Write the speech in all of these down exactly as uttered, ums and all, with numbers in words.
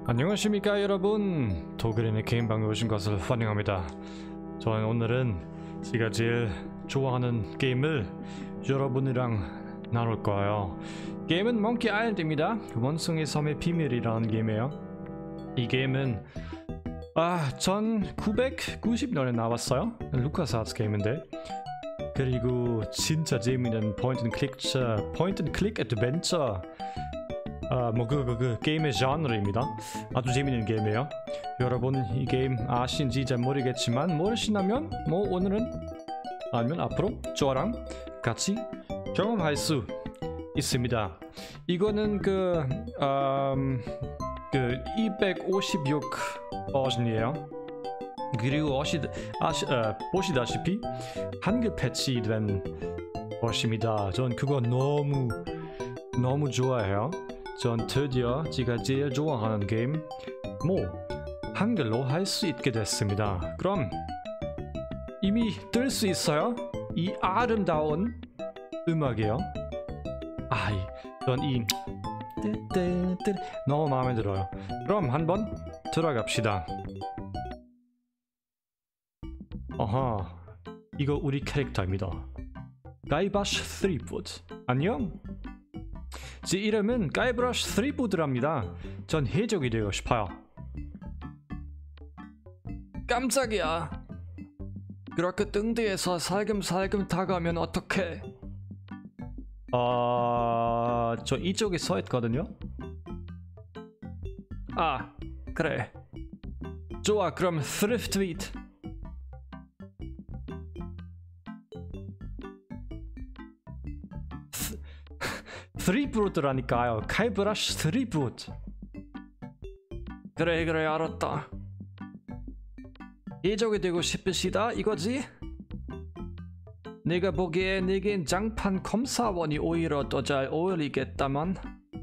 안녕하십니까 여러분, 도그린의 게임방에 오신 것을 환영합니다. 저는 오늘은 제가 제일 좋아하는 게임을 여러분이랑 나눌 거예요. 게임은 몽키 아일랜드입니다. 원숭이 섬의 비밀이라는 게임이에요. 이 게임은 아 천구백구십 년에 나왔어요. 루카스아츠 게임인데, 그리고 진짜 재미있는 포인트 앤 클릭 포인트 앤 클릭 애드벤처 아, 뭐 그 그 그 게임의 장르입니다. 아주 재밌는 게임이에요. 여러분 이 게임 아신지 잘 모르겠지만 모르시다면 뭐 오늘은 아니면 앞으로 저랑 같이 경험할 수 있습니다. 이거는 그, 음, 그 이백오십육 버전이에요. 그리고 어시, 아시, 어, 보시다시피 한글 패치된 버전입니다. 전 그거 너무 너무 좋아해요. 전 드디어 제가 제일 좋아하는 게임 뭐 한글로 할 수 있게 됐습니다. 그럼 이미 뜰 수 있어요? 이 아름다운 음악이요. 아이, 전 이 떼떼떼 너무 마음에 들어요. 그럼 한번 들어갑시다. 어허, 이거 우리 캐릭터입니다. 가이바시 쓰리푸드. 안녕? 제 이름은 가이브러쉬 쓰리푸드랍니다. 전 해적이 되고 싶어요. 깜짝이야. 그렇게 등 뒤에서 살금살금 다가오면 어떡해? 어... 저 이쪽에 서 있거든요? 아, 그래. 좋아, 그럼 thrift it. 쓰리푸드라니까요. 가이브러쉬 쓰리푸드. 그래 그래 알았다. 해적이 되고 싶으시다 이거지? 내가 보기에 내겐 장판 검사원이 오히려 더 잘 어울리겠다만.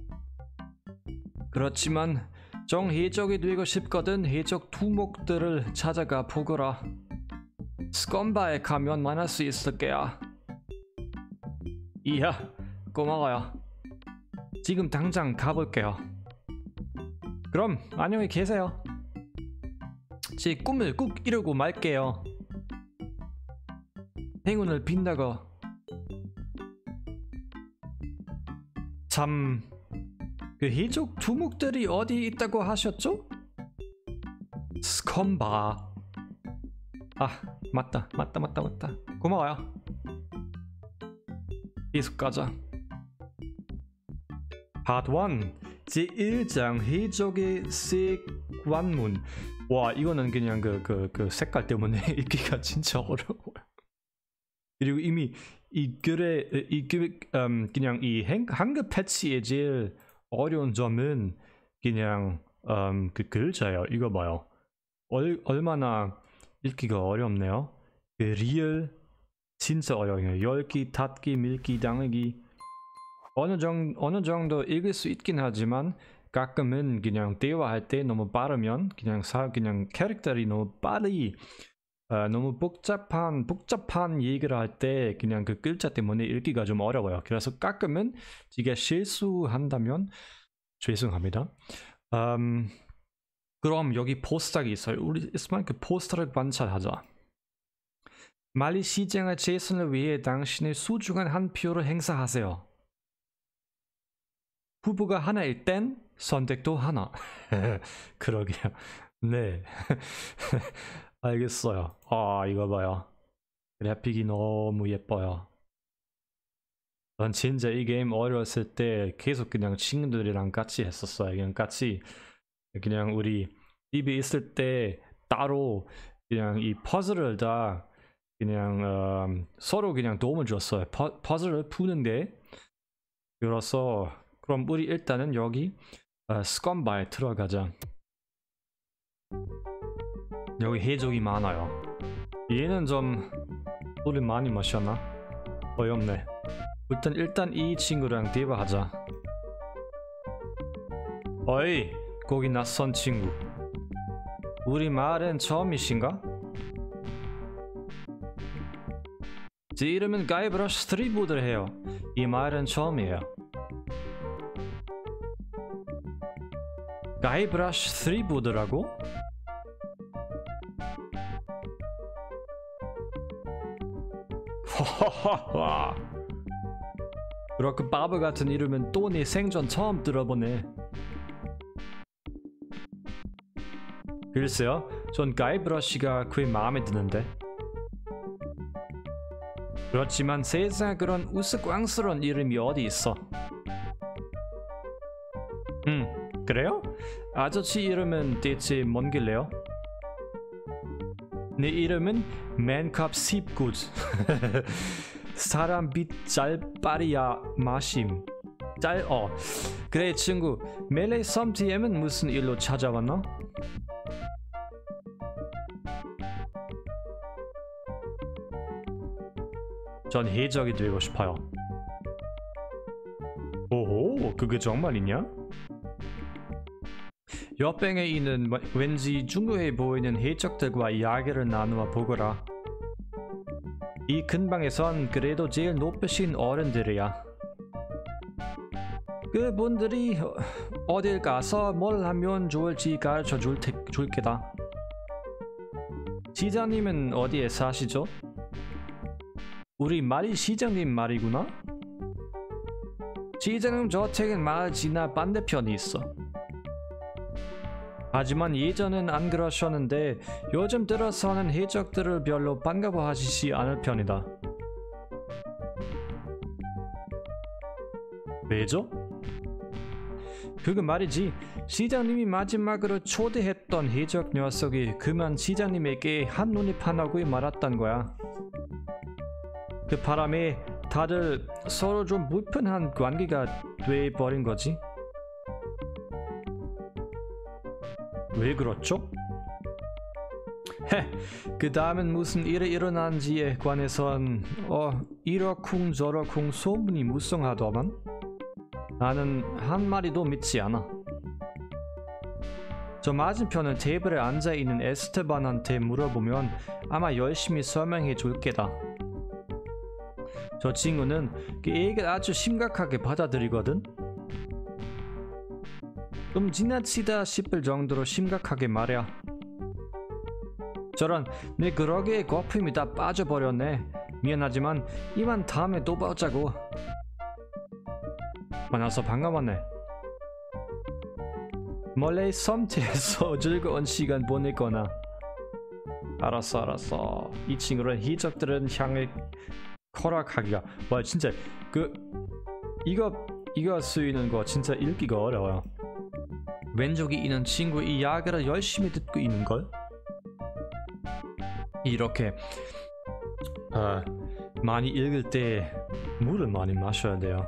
그렇지만 정 해적이 되고 싶거든 해적 두목들을 찾아가 보거라. 스컴바에 가면 만날 수 있을 게야. 이야, 고마워요. 지금 당장 가볼게요. 그럼 안녕히 계세요. 제 꿈을 꼭 이루고 말게요. 행운을 빈다고. 참, 그 해적 두목들이 어디 있다고 하셨죠? 스컴바. 아, 맞다 맞다 맞다 맞다. 고마워요. 계속 가자. 파트 일 제일 장 해적의 세관문. 와, 이거는 그냥 그, 그, 그 색깔 때문에 읽기가 진짜 어려워요. 그리고 이미 이 글에 이 글, 음, 그냥 이 한글 패치의 제일 어려운 점은 그냥 음, 그 글자예요. 이거 봐요. 얼, 얼마나 읽기가 어렵네요. 그 리을 진짜 어려워요. 열기, 닫기, 밀기, 당기. 어느 정도, 어느 정도 읽을 수 있긴 하지만 가끔은 그냥 대화할 때 너무 빠르면 그냥 사, 그냥 캐릭터들이 너무 빨리 어, 너무 복잡한 복잡한 얘기를 할 때 그냥 그 글자 때문에 읽기가 좀 어려워요. 그래서 가끔은 제가 실수한다면 죄송합니다. 음, 그럼 여기 포스터가 있어요. 우리 있으면 그 포스터를 관찰하자. 말리 시장의 재선을 위해 당신의 소중한 한 표를 행사하세요. 후보가 하나일 땐 선택도 하나. 그러게요. 네. 알겠어요. 아, 이거 봐요. 그래픽이 너무 예뻐요. 전 진짜 이 게임 어려웠을 때 계속 그냥 친구들이랑 같이 했었어요. 그냥 같이 그냥 우리 집에 있을 때 따로 그냥 이 퍼즐을 다 그냥 음, 서로 그냥 도움을 줬어요. 퍼, 퍼즐을 푸는데. 그래서 그럼 우리 일단은 여기 어, 스컴바에 들어가자. 여기 해적이 많아요. 얘는 좀 술을 많이 마셨나? 어이없네. 일단 일단 이 친구랑 대화하자. 어이, 거기 낯선 친구. 우리 마을엔 처음이신가? 제 이름은 가이브러쉬 쓰리푸드를 해요. 이 마을은 처음이에요. 가이브러쉬 쓰리 보드라고? 하하하하. 그렇게 바보 같은 이름은 또 내 생전 처음 들어보네. 글쎄요, 전 가이브러쉬가 꽤 마음에 드는데. 그렇지만 세상에 그런 우스꽝스러운 이름이 어디 있어. 음, 그래요? 아저씨 이름은 대체 뭔 길래요? 내 이름은 맨캅 십굿. 사람 빛 짤빠리야 마심. 짤, 어. 그래 친구, 멜레이 섬 디엠은 무슨 일로 찾아왔나? 전 해적이 되고 싶어요. 오호, 그게 정말이냐? 옆방에 있는 왠지 중요해 보이는 해적들과 이야기를 나누어 보거라. 이 근방에선 그래도 제일 높으신 어른들이야. 그분들이 어딜 가서 뭘 하면 좋을지 가르쳐 줄 테, 줄게다. 시장님은 어디에 사시죠? 우리 말이 시장님 말이구나? 시장님 저택은 마을 지나 반대편에 있어. 하지만 예전엔 안 그러셨는데 요즘 들어서는 해적들을 별로 반가워하시지 않을 편이다. 왜죠? 그거 말이지, 시장님이 마지막으로 초대했던 해적 녀석이 그만 시장님에게 한눈에 반하고 말았단 거야. 그 바람에 다들 서로 좀 불편한 관계가 돼버린 거지. 왜 그렇죠? 헤, 그 다음엔 무슨 일이 일어난지에 관해선 어 이러쿵 저러쿵 소문이 무성하더만 나는 한 마디도 믿지 않아. 저 맞은편은 테이블에 앉아있는 에스테반한테 물어보면 아마 열심히 설명해 줄 게다. 저 친구는 그 얘기를 아주 심각하게 받아들이거든. 좀 지나치다 싶을 정도로 심각하게 말이야. 저런, 내 그러기에 거품이 다 빠져버렸네. 미안하지만 이만 다음에 또 보자고. 만나서 반가웠네. 몰래 섬티에서 즐거운 시간 보내거나. 알았어 알았어. 이 친구는 해적들은 향을 허락하기가, 와 진짜 그 이거 이거 쓰이는 거 진짜 읽기가 어려워요. 왼쪽에 있는 친구 이야기를 열심히 듣고 있는걸? 이렇게 어, 많이 읽을 때 물을 많이 마셔야 돼요.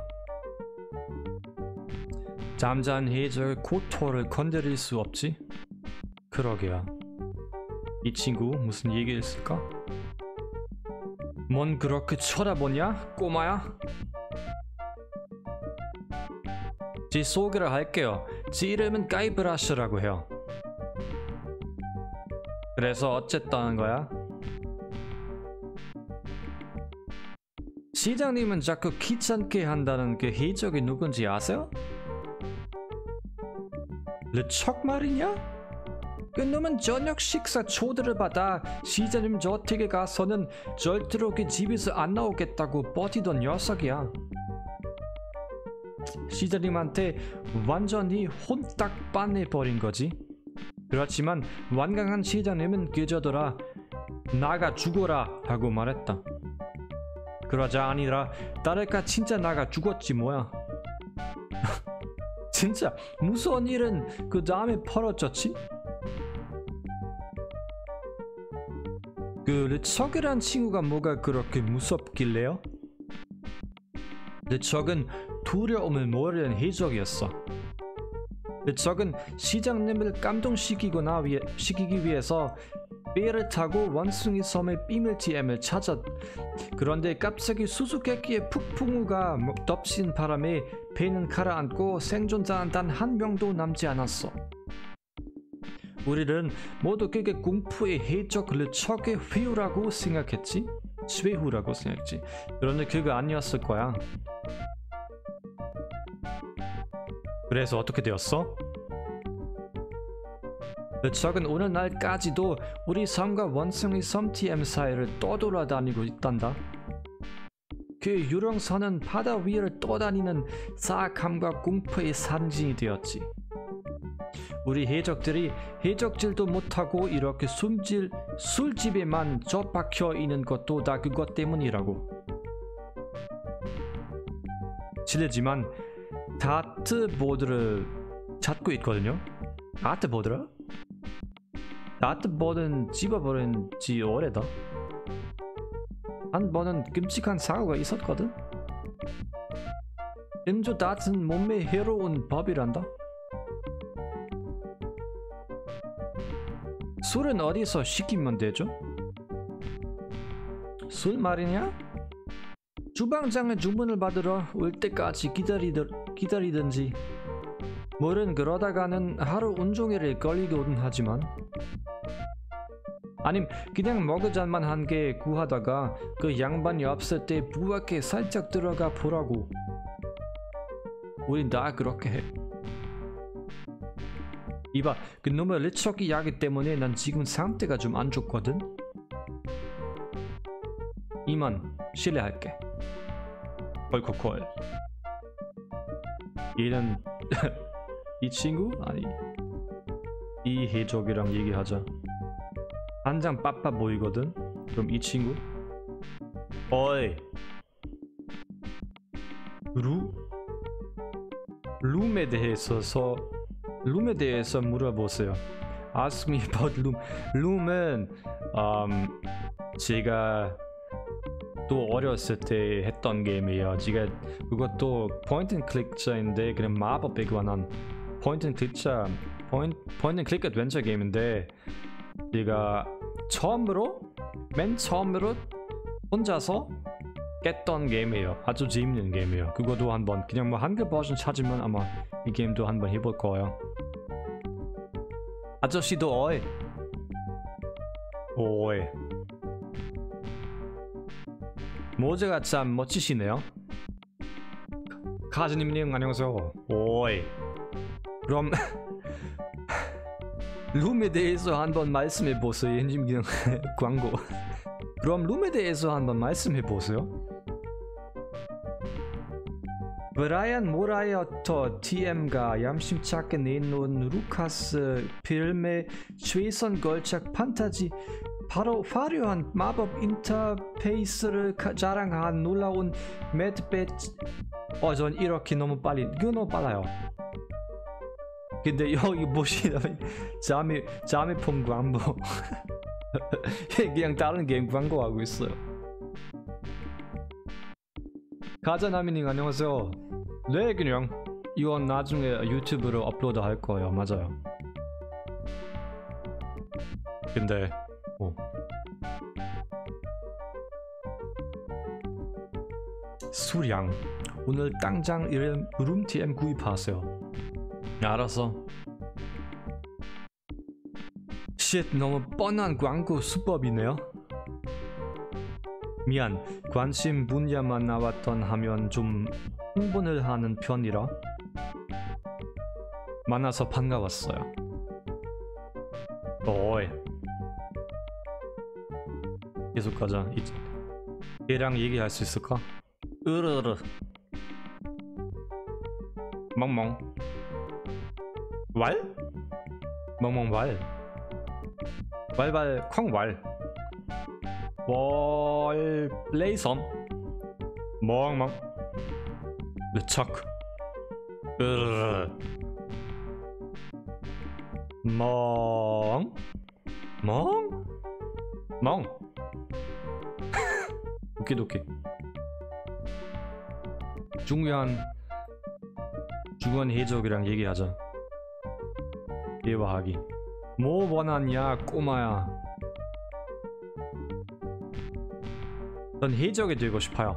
잠자는 해적의 고토를 건드릴 수 없지? 그러게요. 이 친구 무슨 얘기 있을까? 뭔 그렇게 쳐다보냐, 꼬마야? 제 소개를 할게요. 제 이름은 가이브러쉬라고 해요. 그래서 어쨌다는 거야? 시장님은 자꾸 귀찮게 한다는 그 해적이 누군지 아세요? 르척 말이냐? 그 놈은 저녁 식사 초대를 받아 시장님 저택에 가서는 절대로 그 집에서 안 나오겠다고 버티던 녀석이야. 시장님한테 완전히 혼딱 반해버린 거지. 그렇지만 완강한 시장님은 그저더라 나가 죽어라 하고 말했다. 그러자 아니라 딸애가 진짜 나가 죽었지 뭐야. 진짜 무서운 일은 그 다음에 벌어졌지? 그 르척이란 친구가 뭐가 그렇게 무섭길래요? 르척은 두려움을 모르는 해적이었어. 르척은 시장님을 감동시키거나 위해, 시키기 위해서 배를 타고 원숭이 섬의 비밀지엠을 찾았. 그런데 갑자기 수수께끼의 폭풍우가 덮친 바람에 배는 가라앉고 생존자는 단 한 명도 남지 않았어. 우리는 모두 그게 공포의 해적 르척의 회유라고 생각했지? 쇠후라고 생각했지. 그런데 그거 아니었을 거야. 그래서 어떻게 되었어? 적은 오늘날까지도 우리 섬과 원숭이 섬 티엠 사이를 떠돌아다니고 있단다. 그 유령선은 바다 위를 떠다니는 사악함과 공포의 상징이 되었지. 우리 해적들이 해적질도 못하고 이렇게 숨질, 술집에만 처박혀 있는 것도 다 그것 때문이라고. 실례지만 다트보드를 찾고 있거든요. 다트보드라? 다트보드는 집어버린 지 오래다. 한 번은 끔찍한 사고가 있었거든. 심지어 다트는 몸에 해로운 법이란다. 술은 어디서 시키면 되죠? 술 말이냐? 주방장의 주문을 받으러 올 때까지 기다리더, 기다리든지. 물은 그러다가는 하루 온종일 걸리곤 하지만, 아님 그냥 머그잔만 한 개 구하다가 그 양반이 없을 때 부엌에 살짝 들어가 보라고. 우린 다 그렇게 해. 이봐, 그놈의 리척이 야기 때문에 난 지금 상태가 좀 안 좋거든. 이만 실례할게. 콜콜콜. 얘는 이 친구? 아니, 이 해적이랑 얘기하자. 한장 빠빠 보이거든? 그럼 이 친구? 어이, 루? 룸에 대해서 룸에 대해서 물어보세요. Ask me about room. 룸은 um, 제가 또 어렸을 때 했던 게임이에요. 제가 그것도 포인트 앤 클릭자인데 그냥 마법에 관한 포인트 앤 클릭자 포인트 포인트 앤 클릭 어드벤처 게임인데, 제가 처음으로 맨 처음으로 혼자서 깼던 게임이에요. 아주 재밌는 게임이에요. 그것도 한번 그냥 뭐 한글 버전 찾으면 아마 이 게임도 한번 해볼 거예요. 아저씨도 어이. 오이. 모자가 참 멋지시네요. 카즈님님 안녕하세요. 오이. 그럼 룸에 대해서 한번 말씀해 보세요. 엔진 그냥 광고. 그럼 룸에 대해서 한번 말씀해 보세요. 브라이언 모라이어터 티엠가 얌심찮게 내놓은 루카스 필름의 최선 걸작 판타지, 바로 화려한 마법 인터페이스를 자랑한 놀라운 매드배치. 어, 전 이렇게 너무 빨리, 이거 너무 빨라요. 근데 여기 보시면 자미 자미폼 광고. 그냥 다른 게임 광고하고 있어요. 가자나미님 안녕하세요. 네, 그냥 이건 나중에 유튜브로 업로드 할 거예요. 맞아요. 근데 어. 수량 오늘 당장 이름 룸티엠 구입하세요. 알았어. 쉿, 너무 뻔한 광고 수법이네요. 미안, 관심 분야만 나왔던 하면 좀 홍보를 하는 편이라. 만나서 반가웠어요. 어이. 계속 가자. 얘랑 얘기할 수 있을까? 으르르. 멍멍. 왈? 멍멍 왈. 왈왈 콩왈. 월 레이섬. 멍멍. 르척. 으르르. 멍. 멍? 멍. 오키도키. 중요한 중요한 해적이랑 얘기하자. 대화하기. 뭐 원하냐 꼬마야. 전 해적이 되고 싶어요.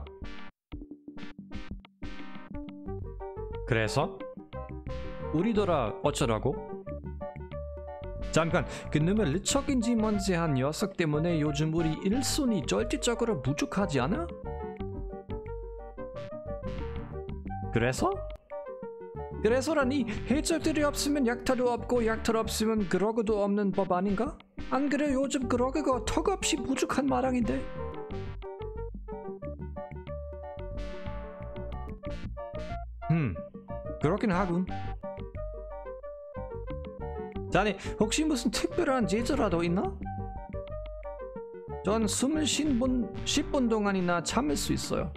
그래서? 우리더라 어쩌라고? 잠깐, 그놈의 리척인지 뭔지 한 녀석 때문에 요즘 우리 일손이 절대적으로 부족하지 않아? 그래서? 그래서라니 해적들이 없으면 약탈도 없고 약탈 없으면 그러그도 없는 법 아닌가? 안 그래 요즘 그러그가 턱없이 부족한 마당인데. 음 그렇긴 하군. 자네 혹시 무슨 특별한 제재라도 있나? 전 숨을 쉰 분, 십 분 동안이나 참을 수 있어요.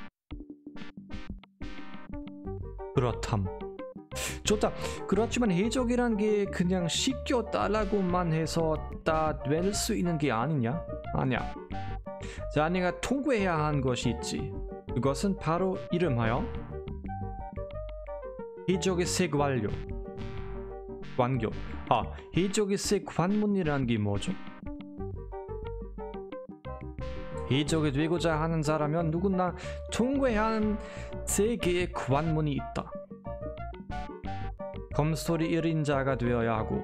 그렇담. 좋다. 그렇지만 해적이란 게 그냥 씻겨 달라고만 해서 다 될 수 있는 게 아니냐? 아니야. 자네가 통과해야 한 것이 있지. 그것은 바로 이름하여 해적의 새 관료. 관교. 아, 해적의 새 관문이란 게 뭐죠? 해적이 되고자 하는 자라면 누구나 통과해야 하는 세 개의 관문이 있다. 검소리 일인 자가 되어야 하고,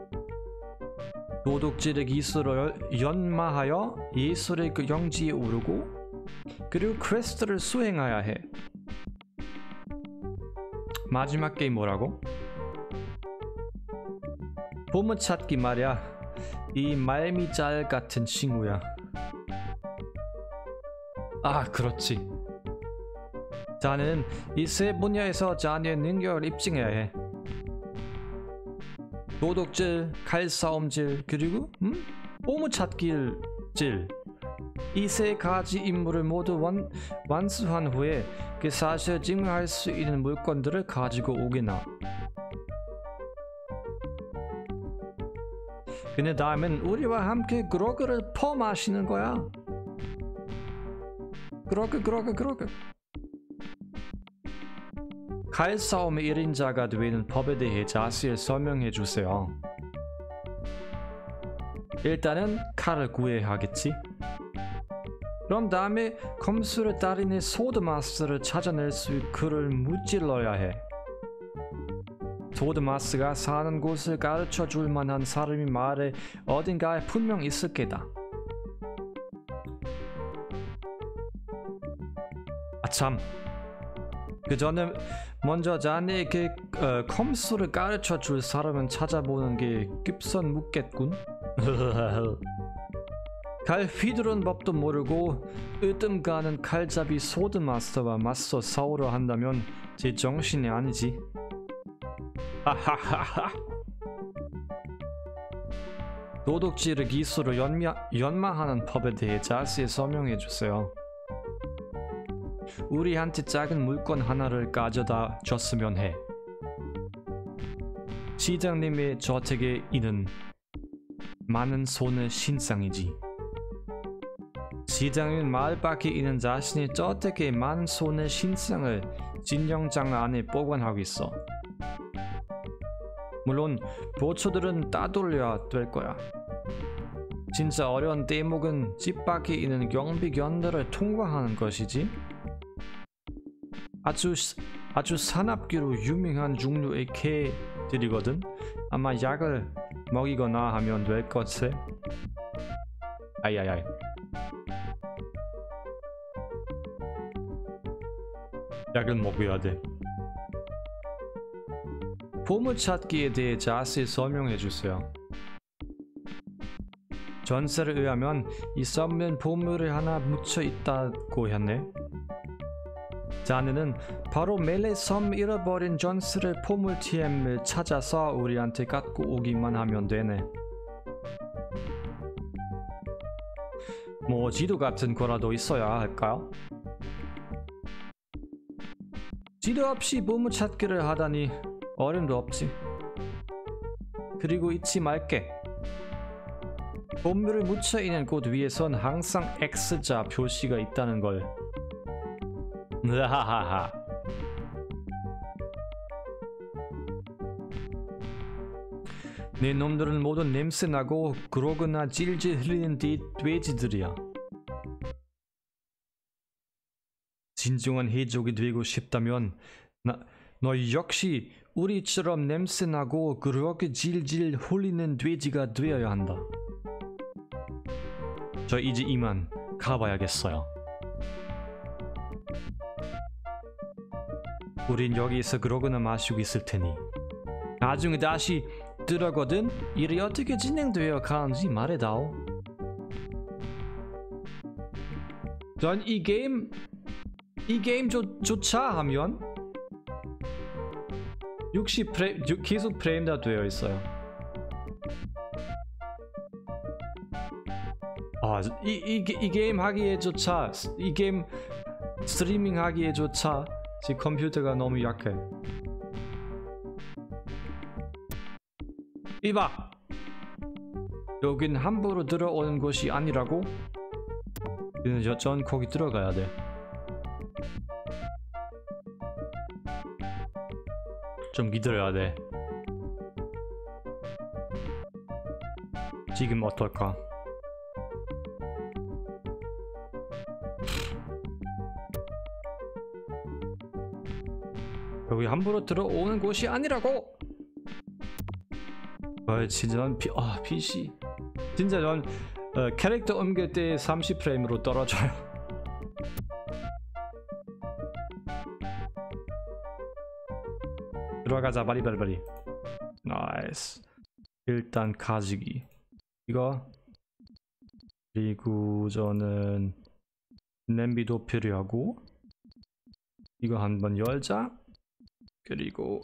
도둑질의 기술을 연마하여 예술의 그 영지에 오르고, 그리고 퀘스트를 수행해야 해. 마지막 게임 뭐라고? 보물찾기 말이야. 이 말미잘 같은 친구야. 아, 그렇지. 자는 이 세 분야에서 자네의 능력을 입증해야 해. 도둑질, 칼싸움질, 그리고 음? 보물찾기질. 이 세 가지 임무를 모두 완, 완수한 후에 그 사실을 증명할 수 있는 물건들을 가지고 오게나. 근데 다음엔 우리와 함께 그로그를 퍼마시는 거야. 그로그 그로그 그로그. 칼싸움의 일 인자가 되는 법에 대해 자세히 설명해 주세요. 일단은 칼을 구해야 하겠지. 그럼 다음에 검술의 달인의 소드마스를 찾아낼 수 있는 그를 무찔러야 해. 소드마스가 사는 곳을 가르쳐 줄 만한 사람이 마을에 어딘가에 분명 있을 게다. 아참, 그 전에 먼저 자네에게 어, 검술을 가르쳐 줄 사람은 찾아보는 게 급선 묻겠군. 칼 휘두른 법도 모르고 으뜸 가는 칼잡이 소드마스터와 맞서 싸우려 한다면 제 정신이 아니지. 하하하하. 도둑질의 기술을 연마, 연마하는 법에 대해 자세히 설명해 주세요. 우리한테 작은 물건 하나를 가져다 줬으면 해. 시장님의 저택에 있는 많은 손의 신상이지. 시장은 마을 밖에 있는 자신의 저택에 많은 손의 신상을 진영장 안에 보관하고 있어. 물론 보초들은 따돌려야 될 거야. 진짜 어려운 대목은 집 밖에 있는 경비견들을 통과하는 것이지. 아주 아주 사납기로 유명한 종류의 개들이거든. 아마 약을 먹이거나 하면 될 것에. 아이아이아이. 약을 먹여야 돼. 보물찾기에 대해 자세히 설명해 주세요. 전설에 의하면 이 섬엔 보물이 하나 묻혀 있다고 했네. 자네는 바로 멜레 섬 잃어버린 전설의 보물티엠을 찾아서 우리한테 갖고 오기만 하면 되네. 뭐 지도 같은 거라도 있어야 할까요? 지도 없이 보물찾기를 하다니 어림도 없지. 그리고 잊지 말게. 보물을 묻혀있는 곳 위에선 항상 X자 표시가 있다는 걸. 하하하. 네 놈들은 모두 냄새나고 그러거나 질질 흘리는 돼, 돼지들이야. 진정한 해적이 되고 싶다면 나, 너 역시 우리처럼 냄새나고 그렇게 질질 흘리는 돼지가 되어야 한다. 저 이제 이만 가봐야겠어요. 우린 여기서 그러거나 마시고 있을 테니 나중에 다시 들어거든 일이 어떻게 진행되어 가는지 말해다오. 전 이 게임 이 게임 조, 조차 하면 육십 프레임 계속 프레임 다 되어 있어요. 아, 이, 이, 이 게임 하기에조차 이 게임 스트리밍 하기에조차 제 컴퓨터가 너무 약해. 이봐, 여긴 함부로 들어오는 곳이 아니라고? 그래서 전 거기 들어가야 돼. 좀 기다려야 돼. 지금 어떨까? 여기 함부로 들어오는 곳이 아니라고! 아, 진짜 난 피, 아, 피씨. 진짜 전 어, 캐릭터 옮길 때 삼십 프레임으로 떨어져요. 들어가자, 바리바리바리. 나이스. 일단 가지기. 이거. 그리고 저는 냄비도 필요하고. 이거 한번 열자. 그리고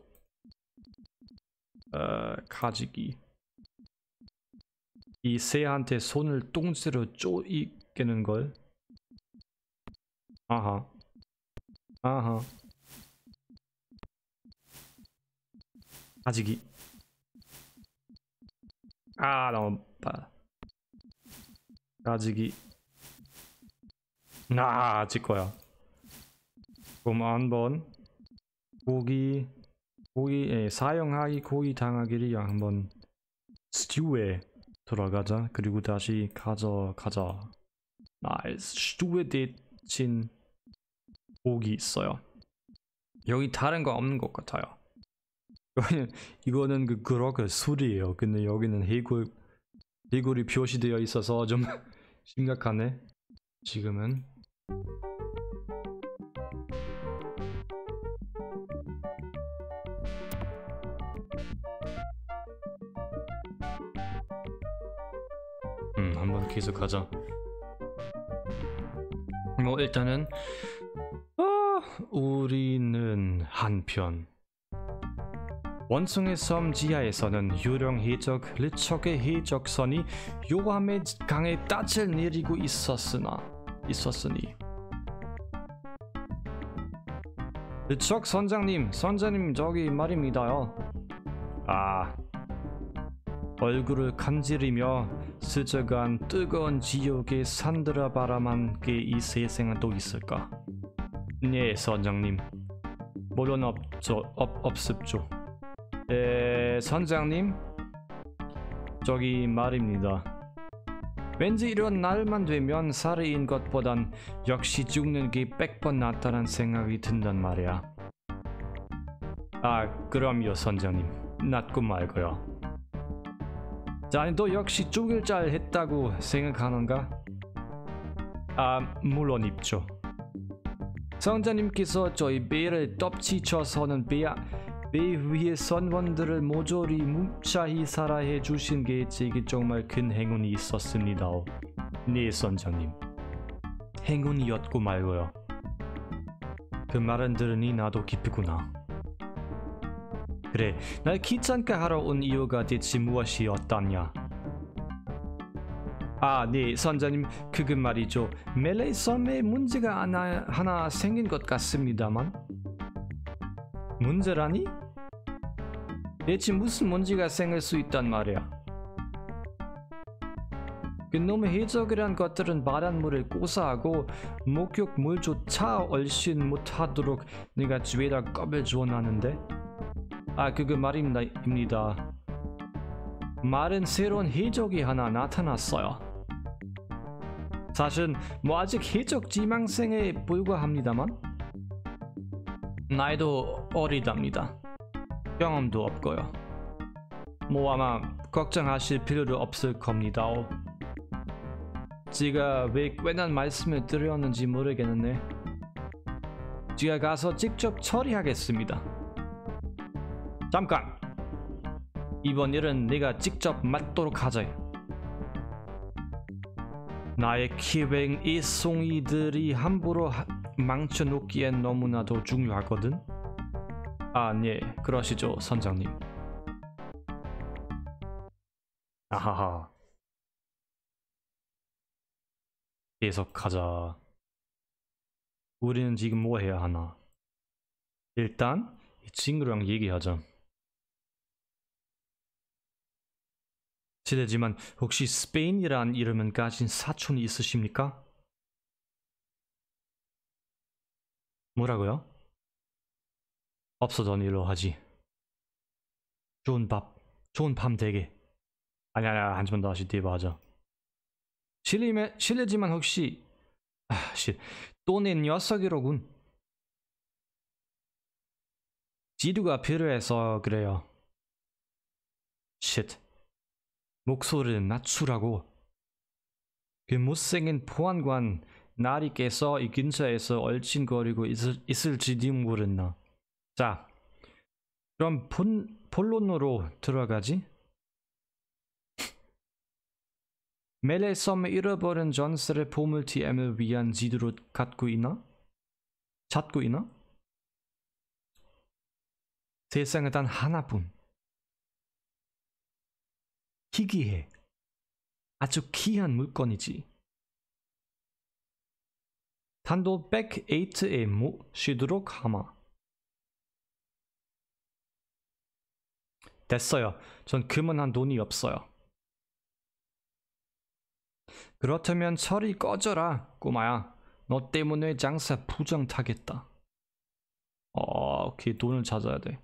어, 가지기. 이 새한테 손을 똥째로 쪼이게는 걸. 아하. 아하. 가지기. 아, 너무 빠. 가지기. 나 아직 거야. 그럼 한번 고기 고기에 사용하기 고기 당하기를 한번 스튜에 들어가자. 그리고 다시 가져가자. 나이스. 스튜에 데친 고기 있어요. 여기 다른 거 없는 것 같아요. 여기는 이거는 그 그럭의 술이에요. 근데 여기는 해골 해골이 표시되어 있어서 좀 심각하네. 지금은 음 한번 계속 가자. 뭐 일단은 어, 우리는 한편 원숭이 섬 지하에서는 유령 해적 르척의 해적선이 요함의 강에 닻을 내리고 있었으나 있었으니 르척 선장님, 선장님 저기 말입니다요. 아, 얼굴을 간지리며 스쳐간 뜨거운 지옥에 산들어 바라만 게 이 세상은 또 있을까? 네, 선장님. 물론 없죠, 없, 없습죠. 에, 선장님, 저기 말입니다. 왠지 이런 날만 되면 살해인 것보단 역시 죽는 게 백 번 낫다는 생각이 든단 말이야. 아, 그럼요, 선장님. 낫고 말고요. 자, 너 역시 죽을 잘 했다고 생각하는가? 아, 물론 있죠. 선장님께서 저희 배를 덮치쳐서는 배, 배 위의 선원들을 모조리 무사히 살아해 주신 게 제게 정말 큰 행운이 있었습니다. 네, 선장님. 행운이었고 말고요. 그 말은 들으니 나도 기쁘구나. 그래, 날 귀찮게 하러 온 이유가 대체 무엇이었다냐? 아, 네, 선장님, 그건 말이죠. 멜레이 섬에 문제가 하나, 하나 생긴 것 같습니다만. 문제라니? 대체 무슨 문제가 생길 수 있단 말이야? 그놈의 해적이란 것들은 바닷물을 고사하고 목욕물조차 얼씬 못하도록 내가 죄다 껍을 주어놨는데. 아, 그거 말입니다. 말은 새로운 해적이 하나 나타났어요. 사실 뭐 아직 해적 지망생에 불과합니다만 나이도 어리답니다. 경험도 없고요. 뭐 아마 걱정하실 필요도 없을 겁니다. 제가 왜 괜한 말씀을 드렸는지 모르겠네. 제가 가서 직접 처리하겠습니다. 잠깐! 이번 일은 내가 직접 맡도록 하자. 나의 기획 이송이들이 함부로 하, 망쳐놓기엔 너무나도 중요하거든. 아, 네, 그러시죠, 선장님. 아하하. 계속하자. 우리는 지금 뭐 해야 하나? 일단 이 친구랑 얘기하자. 실례지만 혹시 스페인이란 이름은 가진 사촌이 있으십니까? 뭐라고요? 없어던 일로 하지. 좋은 밥, 좋은 밤 되게. 아니 아니야, 한 번 더 다시 대봐하자. 실례면 실례지만 혹시 아, 실, 또 내 녀석이로군. 지두가 필요해서 그래요. 쉿. 목소리를 낮추라고. 그 못생긴 보안관 나리께서 이 근처에서 얼씬거리고 있을, 있을지도 모른다. 자, 그럼 본, 본론으로 들어가지. 멜레 섬에 잃어버린 전설의 보물티엠을 위한 지도를 갖고 있나? 찾고 있나? 세상에 단 하나뿐. 희귀해. 아주 귀한 물건이지. 단도 백에이트에 모시도록 하마. 됐어요. 전 그만한 돈이 없어요. 그렇다면 철이 꺼져라, 꼬마야. 너 때문에 장사 부정 타겠다. 어, 오케이, 돈을 찾아야 돼.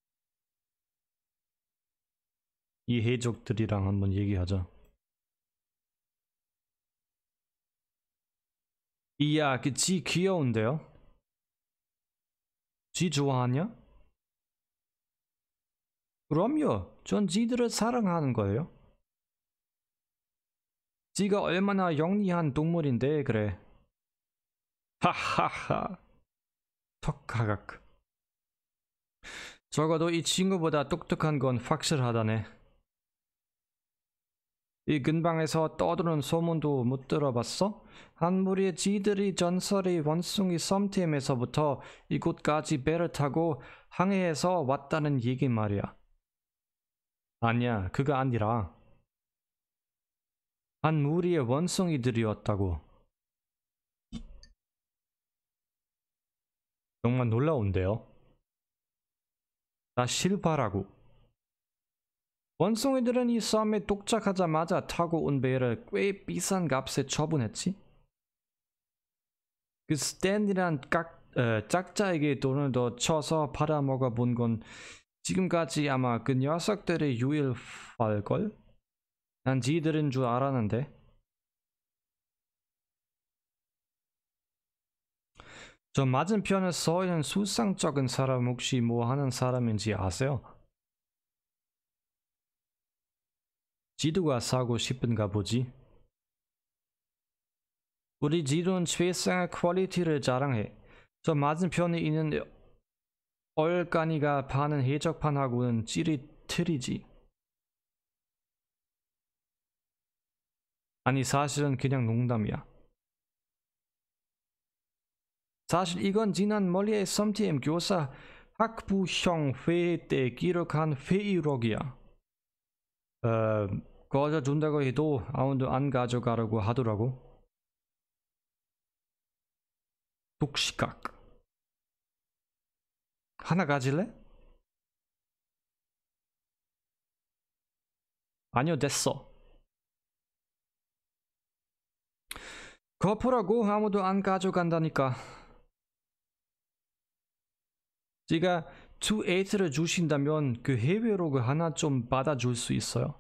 이 해적들이랑 한번 얘기하자. 이야, 그 지 귀여운데요? 지 좋아하냐? 그럼요, 전 지들을 사랑하는 거예요. 지가 얼마나 영리한 동물인데 그래. 하하하. 턱가각. 적어도 이 친구보다 똑똑한 건 확실하다네. 이 근방에서 떠도는 소문도 못 들어봤어? 한 무리의 지들이 전설의 원숭이 섬템에서부터 이곳까지 배를 타고 항해해서 왔다는 얘기 말이야. 아니야, 그거 아니라 한 무리의 원숭이들이었다고. 정말 놀라운데요? 나 실바라고. 원숭이들은 이 섬에 도착하자마자 타고 온 배를 꽤 비싼 값에 처분했지. 그 스탠이란 깍, 어, 짝자에게 돈을 더 쳐서 팔아먹어 본 건 지금까지 아마 그 녀석들의 유일할걸? 난 지들인 줄 알았는데. 저 맞은편에 서 있는 수상쩍은 사람 혹시 뭐 하는 사람인지 아세요? 지두가 사고 싶은가 보지. 우리 지두는 최상의 퀄리티를 자랑해. 저 맞은편에 있는 얼간이가 파는 해적판하고는 찌리 틀리지. 아니 사실은 그냥 농담이야. 사실 이건 지난 멀리의 썸티엠 교사 학부형 회의 때 기록한 회의록이야. 어, 꺼져준다고 해도 아무도 안 가져가려고 하더라고. 독시각. 하나 가질래? 아니요, 됐어. 거푸라고 아무도 안 가져간다니까. 제가 이십팔을 주신다면 그 해외로그 하나 좀 받아줄 수 있어요?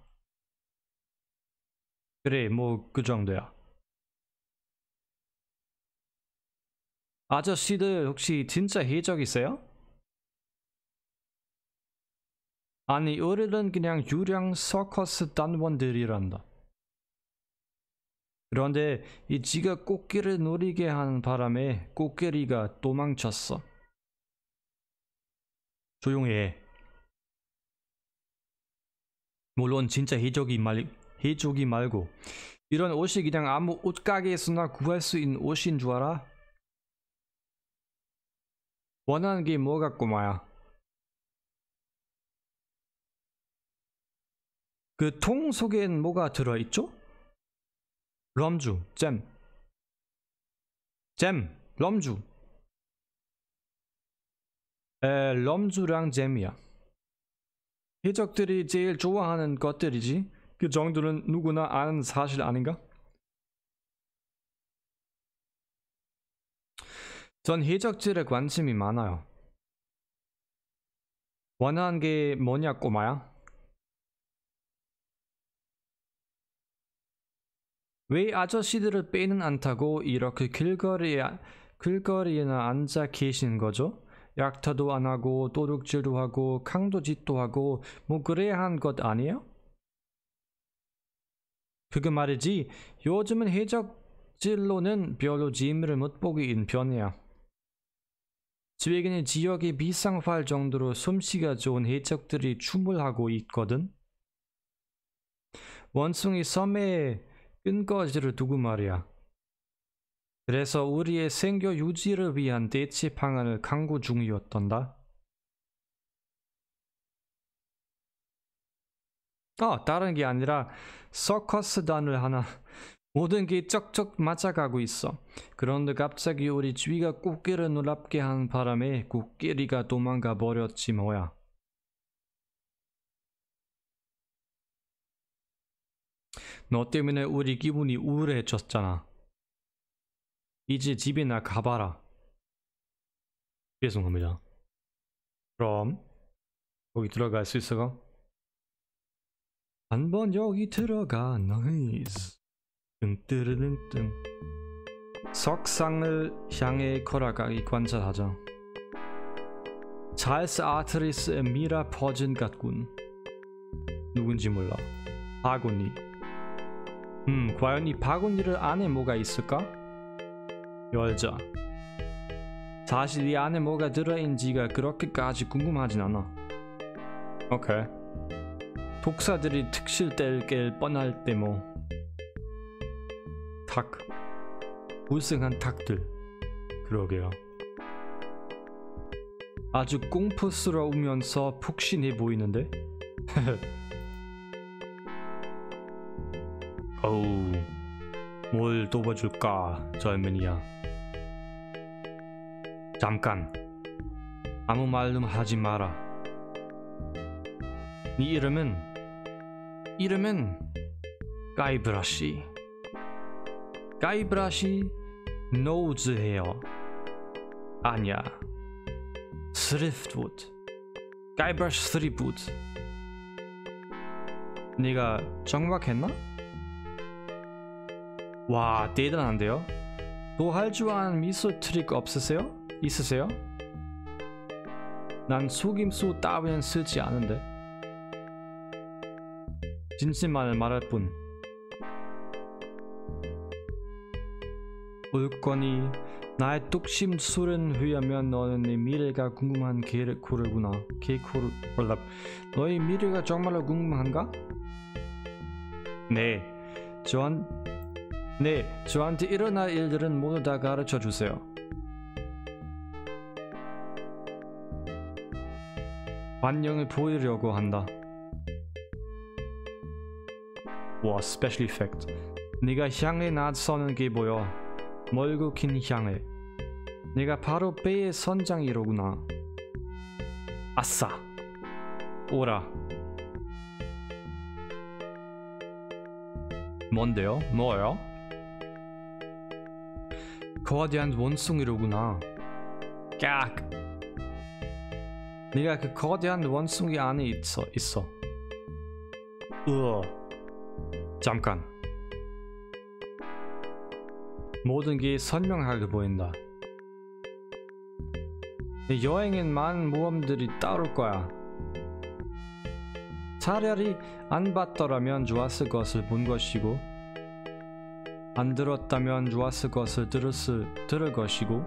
그래, 뭐 그 정도야. 아저씨들 혹시 진짜 해적이세요? 아니, 우리는 그냥 유령 서커스 단원들이란다. 그런데 이 쥐가 꽃게를 노리게 하는 바람에 꽃게리가 도망쳤어. 조용히 해. 물론 진짜 해적이 말 해적이 말고 이런 옷이 그냥 아무 옷가게에서나 구할 수 있는 옷인 줄 알아? 원하는 게 뭐가 꼬마야? 그 통 속엔 뭐가 들어있죠? 럼주, 잼. 잼, 럼주. 에, 럼주랑 잼이야. 해적들이 제일 좋아하는 것들이지. 그 정도는 누구나 아는 사실 아닌가? 전 해적질에 관심이 많아요. 원하는 게 뭐냐 꼬마야? 왜 아저씨들을 빼는 안 타고 이렇게 길거리에, 길거리에나 앉아 계신 거죠? 약타도 안 하고 도둑질도 하고 강도짓도 하고 뭐 그래야 한 것 아니에요? 그거 말이지 요즘은 해적질로는 별로 재미를 못 보기인 편이야. 최근에 지역에 비상할 정도로 솜씨가 좋은 해적들이 출몰하고 있거든. 원숭이 섬에 끈거지를 두고 말이야. 그래서 우리의 생교 유지를 위한 대체 방안을 강구 중이었던다. 아, 다른 게 아니라 서커스단을 하나 모든 게 쩍쩍 맞아가고 있어. 그런데 갑자기 우리 쥐가 꽃게를 놀랍게 하는 바람에 꽃게리가 도망가 버렸지 뭐야. 너 때문에 우리 기분이 우울해졌잖아. 이제 집이나 가봐라. 죄송합니다. 그럼 거기 들어갈 수 있어? 한번 여기 들어가. 나이스. 뜬뜨르릉뜬. 석상을 향해 걸어가기 관찰하자. 찰스 아트리스의 미라 퍼진 같군. 누군지 몰라. 바구니. 음, 과연 이 바구니를 안에 뭐가 있을까? 열자. 사실 이 안에 뭐가 들어있는지가 그렇게까지 궁금하진 않아. 오케이. 독사들이 특실 뗄 뻔할 때 뭐. 닭. 불쌍한 닭들. 그러게요. 아주 공포스러우면서 푹신해 보이는데? 어우, 뭘 도와줄까, 젊은이야. 잠깐, 아무 말도 하지 마라. 네 이름은, 이름은 가이브라시. 가이브라시 노즈 헤어. 아니야. 스리프트우드. 가이브라시 스리프트우드. 네가 정확했나? 와, 대단한데요? 또 할 줄 아는 미소 트릭 없으세요? 있으세요? 난 속임수 따위는 쓰지 않은데. 진실만을 말할 뿐. 옳거니 나의 뚝심 술은 후회하면 너는 내 미래가 궁금한 개코르구나. 개코르 몰라. 너의 미래가 정말로 궁금한가? 네. 저한 네, 저한테 일어날 일들은 모두 다 가르쳐 주세요. 반영을 보이려고 한다. 와, 스페셜 이펙트. 네가 향해 나서는 게 보여. 멀고 긴 향해. 네가 바로 배의 선장이로구나. 아싸. 오라. 뭔데요? 뭐요? 거대한 원숭이로구나. 깍. 네가 그 거대한 원숭이 안에 있어. 있어. 으어. 잠깐. 모든 게 선명하게 보인다. 네 여행엔 많은 모험들이 따를 거야. 차라리 안 봤더라면 좋았을 것을 본 것이고. 안 들었다면 좋았을 것을 들었을, 들을 것이고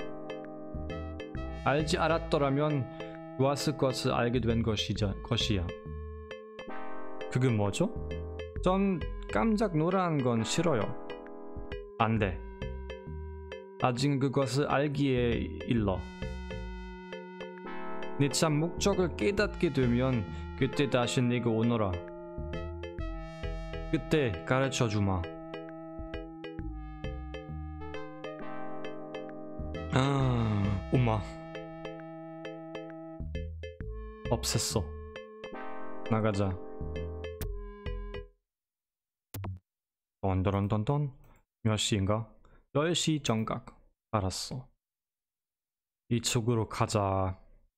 알지 않았더라면 좋았을 것을 알게 된 것이자, 것이야. 그게 뭐죠? 전 깜짝 놀란 건 싫어요. 안 돼. 아직 그것을 알기에 일러. 네 참 목적을 깨닫게 되면 그때 다시 내게 오너라. 그때 가르쳐주마. 아, 엄마. 없앴어. 나가자. 던던던던. 몇 시인가? 열 시 정각. 알았어. 이쪽으로 가자.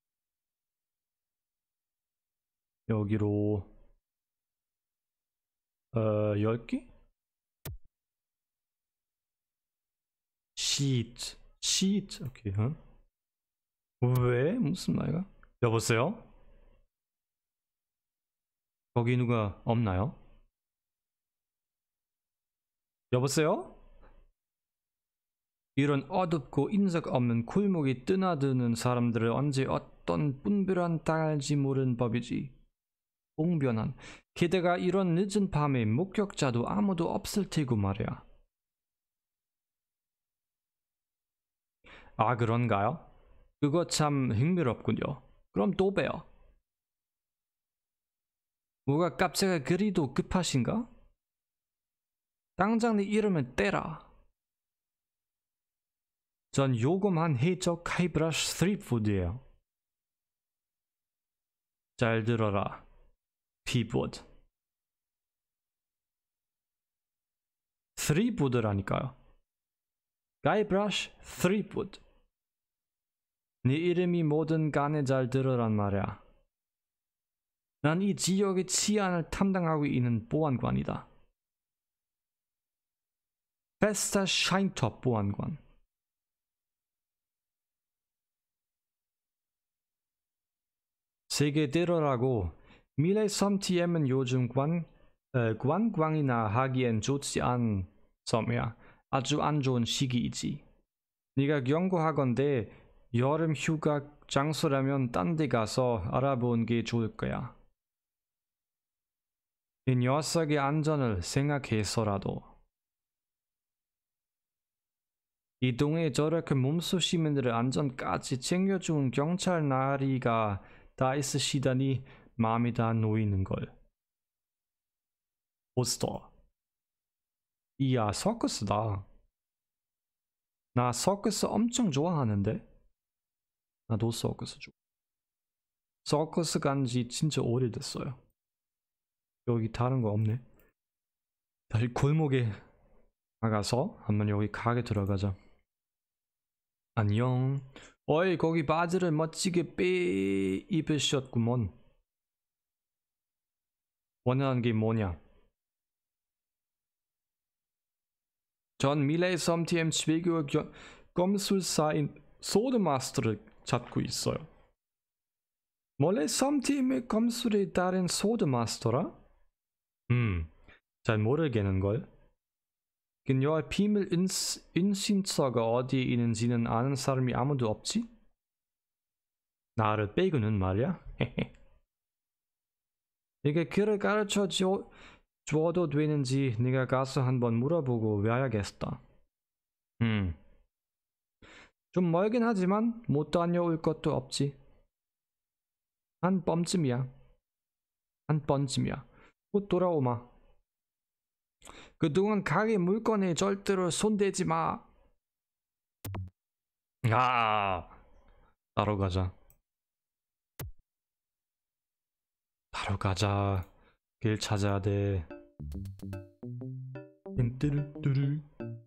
여기로 어... 열 개? 시트 시트 오케이. 응? 왜? 무슨 말이야? 여보세요? 거기 누가 없나요? 여보세요? 이런 어둡고 인적 없는 골목이 드나드는 사람들을 언제 어떤 분별한 당할지 모르는 법이지. 봉변한. 게다가 이런 늦은 밤에 목격자도 아무도 없을 테고 말이야. 아, 그런가요? 그거 참 흥미롭군요. 그럼 또 봬요. 뭐가 깜짝이 그리도 급하신가? 당장 네 이름을 떼라. 전 요금한 해적 카이브라시 스트리트푸드예요. 잘 들어라. 피보드. 스트리트푸드라니까요. 카이브라시 스트리트푸드. 네 이름이 뭐든 간에 잘 들으란 말이야. 난 이 지역의 치안을 담당하고 있는 보안관이다. 페스타 샤인톱 보안관. 세계대로라고. 밀레섬티엠은 요즘 관, 에, 관광이나 하기엔 좋지 않은 섬이야. 아주 안 좋은 시기이지. 네가 경고하건대 여름 휴가 장소라면 딴 데 가서 알아보는 게 좋을 거야. 이 녀석의 안전을 생각해서라도. 이 동네에 저렇게 몸소 시민들의 안전까지 챙겨주는 경찰 나리가 다 있으시다니 마음이 다 놓이는걸. 포스터. 이야, 서커스다. 나 서커스 엄청 좋아하는데. 나도 서커스 좋아. 서커스 간지 진짜 오래됐어요. 여기 다른 거 없네. 다시 골목에 나가서 한번 여기 가게 들어가자. 안녕. 어이, 거기 바지를 멋지게 빼 입으셨구먼. 원하는 게 뭐냐? 전 밀레섬티엠 최고 검술사인 소드마스터를 찾고 있어요. 밀레섬티엠의 검술에 따른 소드마스터라? 음, 잘 모르겠는걸. 그녀의 비밀 인신처가 어디에 있는지는 아는 사람이 아무도 없지? 나를 빼고는 말이야. 네가 길을 가르쳐 줘, 줘도 되는지 네가 가서 한번 물어보고 와야겠다. 음, 좀 멀긴 하지만 못 다녀올 것도 없지. 한 번쯤이야. 한 번쯤이야. 곧 돌아오마. 그동안 가게 물건에 절대로 손대지 마. 아, 따로 가자. 따로 가자. 길 찾아야 돼. 뚜루뚜루.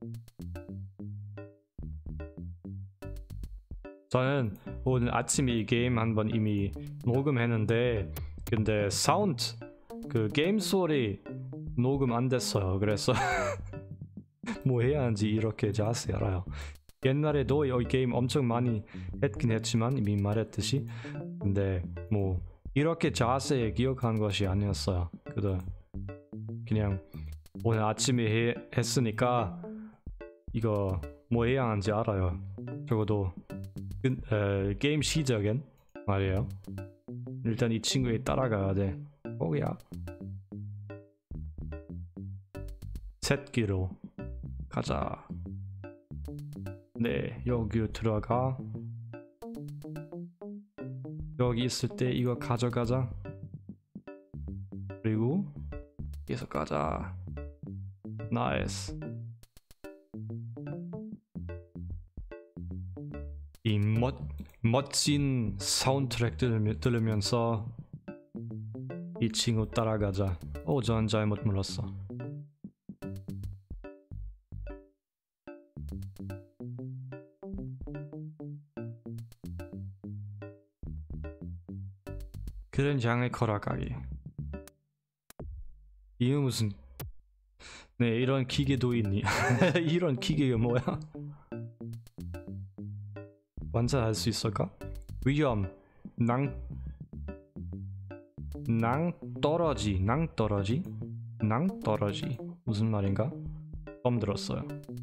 저는 오늘 아침에 이 게임 한번 이미 녹음했는데, 근데 사운드 그 게임 소리 녹음 안 됐어요. 그래서 뭐 해야 하는지 이렇게 자세히 알아요. 옛날에도 이 게임 엄청 많이 했긴 했지만 이미 말했듯이, 근데 뭐 이렇게 자세히 기억한 것이 아니었어요. 그래도 그냥 오늘 아침에 해, 했으니까 이거 뭐 해야 하는지 알아요. 적어도 그, 에, 게임 시작엔 말이에요. 일단 이 친구에 따라가야 돼. 거기야. 셋기로 가자. 네, 여기로 들어가. 여기 있을 때 이거 가져가자. 그리고 계속 가자. 나이스. 이 멋, 멋진 사운드트랙 들으며, 들으면서 이 친구 따라가자. 오, 전 잘못 눌렀어. 그런 장의 걸어가기. 이게 무슨 네 이런 기계도 있니? 이런 기계가 뭐야? 완전할 수 있을까? 위험 낭 낭떠러지 낭떠러지 낭떠러지 무슨 말인가? 처음 들었어요.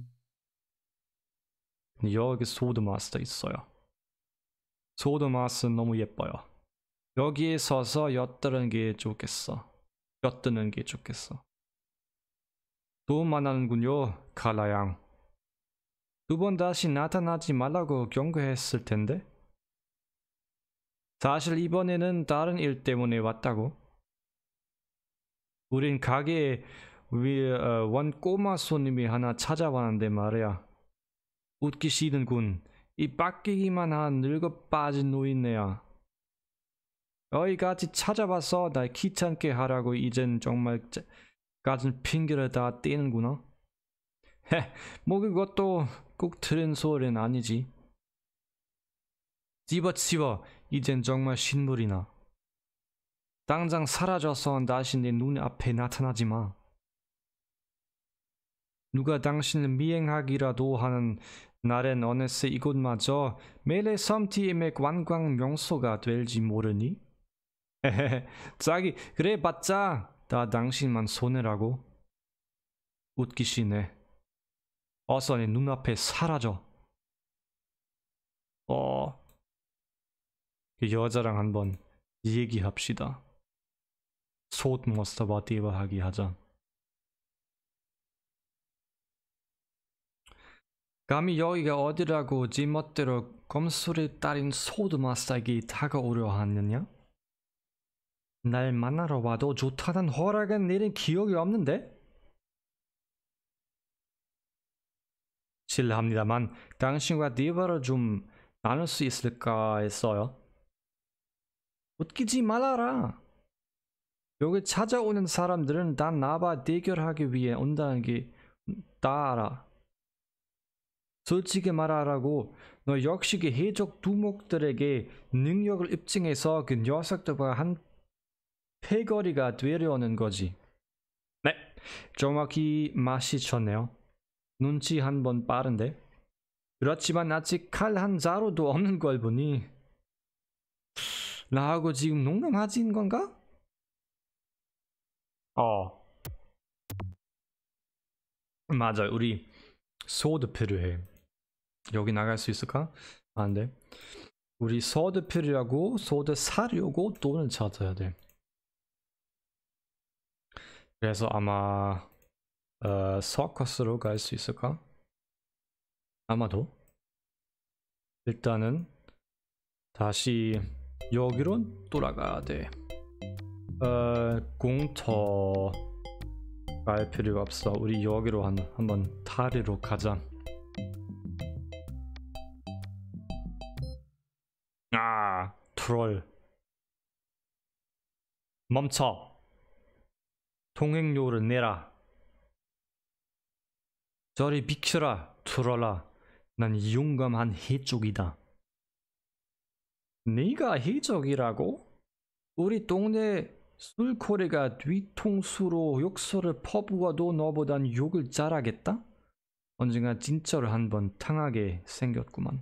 여기 소드마스터 있어요. 소드마스터 너무 예뻐요. 여기에 서서 엿드는 게 좋겠어. 엿드는 게 좋겠어. 또 만나는군요, 칼라양. 두 번 다시 나타나지 말라고 경고했을 텐데. 사실 이번에는 다른 일 때문에 왔다고. 우린 가게에 위, 어, 원 꼬마 손님이 하나 찾아왔는데 말이야. 웃기시는군. 이 빡기기만 한 늙어 빠진 노인네야. 여기까지 찾아와서 날 귀찮게 하라고 이젠 정말 까진 핑계를 다 떼는구나. 헤, 뭐 그것도 꼭 들은 소리는 아니지. 집어치워, 이젠 정말 신물이나. 당장 사라져서 다시 내 눈앞에 나타나지 마. 누가 당신을 미행하기라도 하는 날엔 어느새 이곳마저 멜레 섬티엠의 관광 명소가 될지 모르니? 헤헤헤, 자기 그래 봤자 다 당신만 손해라고. 웃기시네. 어서 내 눈앞에 사라져. 어, 그 여자랑 한번 얘기합시다. 소드마스터와 대화하기 하자. 감히 여기가 어디라고 지 멋대로 검술의 딸인 소드마스터에게 다가오려 하느냐? 날 만나러 와도 좋다는 허락은 내린 기억이 없는데? 실례합니다만 당신과 대화를 좀 나눌 수 있을까 했어요. 웃기지 말아라. 여기 찾아오는 사람들은 다 나와 대결하기 위해 온다는 게 다 알아. 솔직히 말하라고 너 역시 그 해적 두목들에게 능력을 입증해서 그 녀석들과 한 패거리가 되려는 거지. 네, 정확히 마시쳤네요. 눈치 한 번 빠른데. 그렇지만 아직 칼 한 자루도 없는 걸 보니 나하고 지금 농담하진 건가? 어, 맞아. 우리 소드 필요해. 여기 나갈 수 있을까? 안 돼. 우리 소드 필요하고 소드 사려고 돈을 찾아야 돼. 그래서 아마 어, 서커스로 갈 수 있을까? 아마도. 일단은 다시 여기로 돌아가야 돼. 어, 공터 갈 필요가 없어. 우리 여기로 한, 한번 다리로 가자. 아, 트롤. 멈춰. 통행료를 내라. 저리 비켜라, 트롤아. 난 용감한 해적이다. 네가 해적이라고? 우리 동네 술코레가 뒤통수로 욕설을 퍼부어도 너보단 욕을 잘하겠다? 언젠가 진짜로 한번 당하게 생겼구만.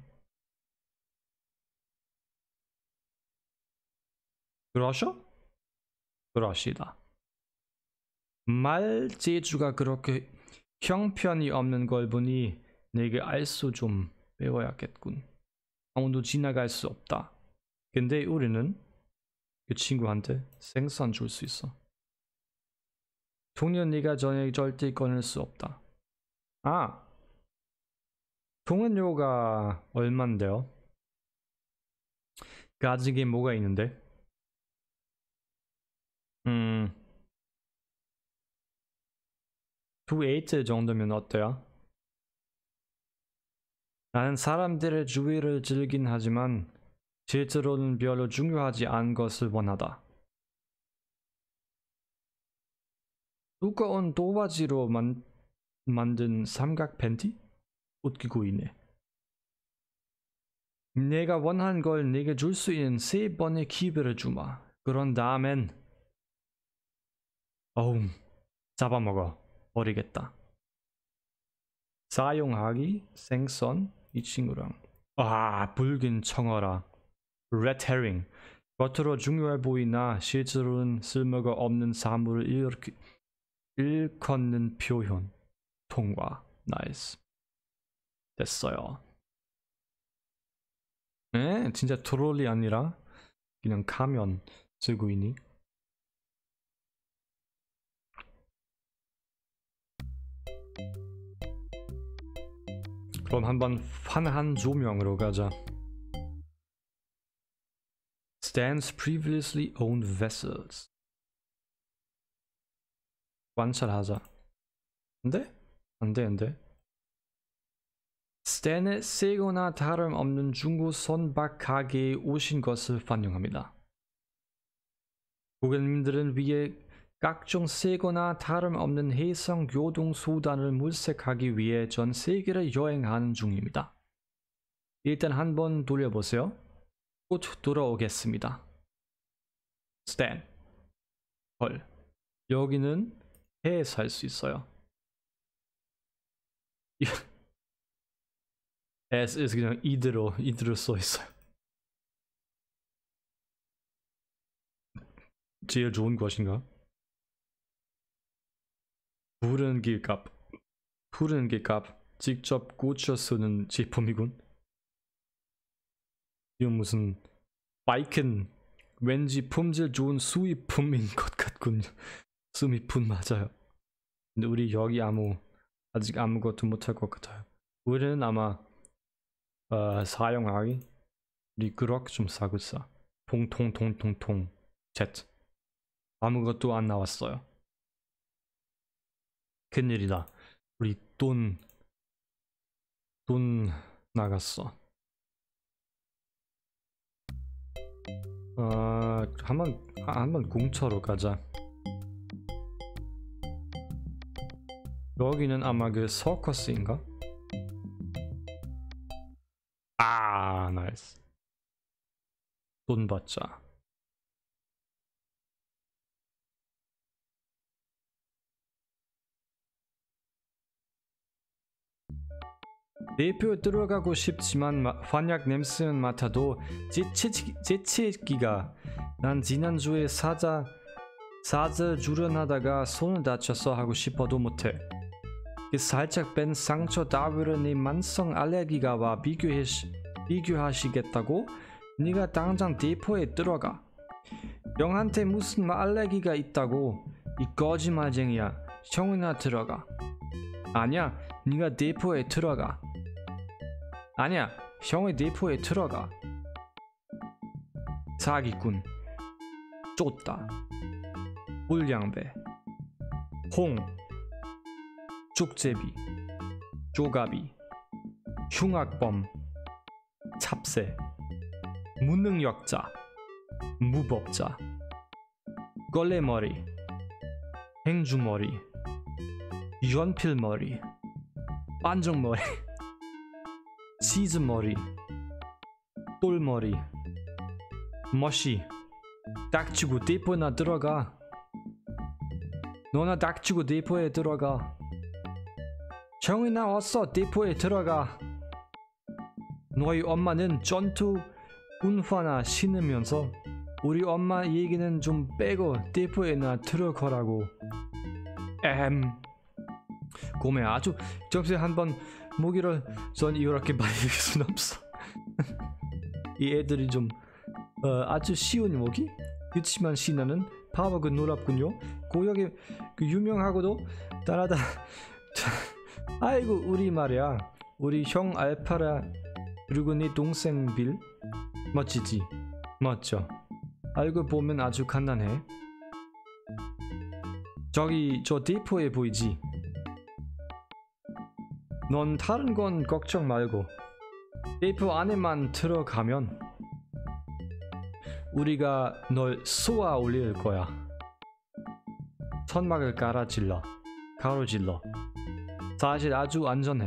그러셔? 그러시다. 말 재주가 그렇게 형편이 없는 걸 보니 내게 알수 좀 배워야겠군. 아무도 지나갈 수 없다. 근데 우리는 그 친구한테 생선 줄 수 있어. 통은 네가 전에 절대 꺼낼 수 없다. 아, 통은료가 얼만데요? 가진 게 뭐가 있는데? 음, 두 에이트 정도면 어때요? 나는 사람들의 주의를 즐긴 하지만 실제로는 별로 중요하지 않은 것을 원하다. 두꺼운 도화지로 만, 만든 삼각 팬티? 웃기고 있네. 내가 원한 걸 내게 줄 수 있는 세 번의 기회를 주마. 그런 다음엔 어우 잡아먹어 버리겠다. 사용하기 생선 이 친구랑 아 붉은 청어라 레드 헤링 겉으로 중요해 보이나 실제로는 쓸모가 없는 사물을 일으키, 일컫는 표현 통과 나이스 됐어요. 네 진짜 트롤이 아니라 그냥 가면 쓰고 있니? 그럼 한번 환한 조명으로 가자. Stan's previously owned vessels. 관찰하자. 안돼? 안돼 안돼. 스탠의 세거나 다름없는 중고 선박 가게에 오신 것을 환영합니다. 고객님들은 위에 각종 세거나 다름없는 해상 교통 수단을 물색하기 위해 전 세계를 여행하는 중입니다. 일단 한번 돌려보세요. 곧 돌아오겠습니다. 스탠. 헐. 여기는 해에 살 수 있어요. S is 그냥 이대로 이대로 써 있어요. 제일 좋은 것인가? 푸른 길값. 푸른 길값 직접 고쳐 쓰는 제품이군. 이건 무슨 바이큰 왠지 품질 좋은 수입품인 것 같군요. 수입품 맞아요. 근데 우리 여기 아무 아직 아무것도 못할 것 같아요. 우리는 아마 어, 사용하기 리그럭 좀 사고 있어. 통통통통통 Z 아무것도 안 나왔어요. 큰일이다. 우리 돈 돈 나갔어. 어, 한번 한번 공처로 가자. 여기는 아마 그 서커스인가? 아, 나이스. 돈 받자. 대표 들어가고 싶지만 마, 환약 냄새는 맡아도 재채기가 난 지난주에 사자 사자 주련하다가 손을 다쳐서 하고 싶어도 못해. 그 살짝 뺀 상처 따위를 내 만성 알레르기가와 비교해, 비교하시겠다고? 네가 당장 대포에 들어가. 형한테 무슨 알레르기가 있다고? 이 거짓말쟁이야. 형이나 들어가. 아니야, 네가 대포에 들어가. 아니야, 형의 대포에 들어가. 사기꾼. 쫓다. 불량배. 홍. 쪽제비. 쪼가비. 흉악범. 찹새. 무능력자. 무법자. 걸레머리. 행주머리. 연필머리. 반정머리. 치즈머리. 똘머리. 머시. 닥치고 대포나 들어가. 너나 닥치고 대포에 들어가. 형이나 어서 대포에 들어가. 너희 엄마는 전투 운화나 신으면서 우리 엄마 얘기는 좀 빼고 대포에나 들어가라고. 엠 고매 아주 접시 한번 무기를 전 이렇게 빨리 이길 순 없어. 이 애들이 좀 어, 아주 쉬운 무기? 그치만 신나는 바보그 놀랍군요. 고역이 그 유명하고도 따라다. 아이고 우리 말이야. 우리 형 알파라 그리고 네 동생 빌 멋지지? 멋져. 알고 보면 아주 간단해. 저기 저 대포에 보이지? 넌 다른 건 걱정 말고 대포 안에만 들어가면 우리가 널 쏘아 올릴 거야. 천막을 깔아질러 가로질러. 사실 아주 안전해.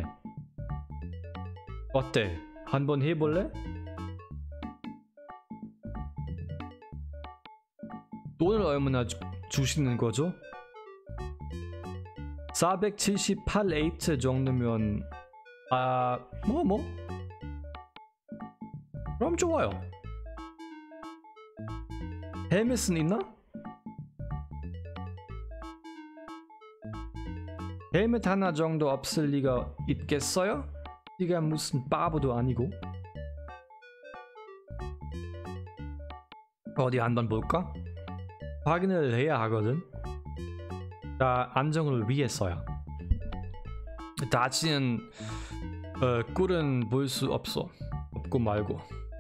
어때? 한번 해볼래? 돈을 얼마나 주, 주시는 거죠? 사백칠십팔 에이트 정도면 아... 뭐 뭐? 그럼 좋아요. 헬멧은 있나? 헬멧 하나 정도 없을 리가 있겠어요? 네가 무슨 바보도 아니고. 어디 한번 볼까? 확인을 해야 하거든. 자, 안정을 위해서야. 다치는 어, 꿀은 볼 수 없어. 없고 말고.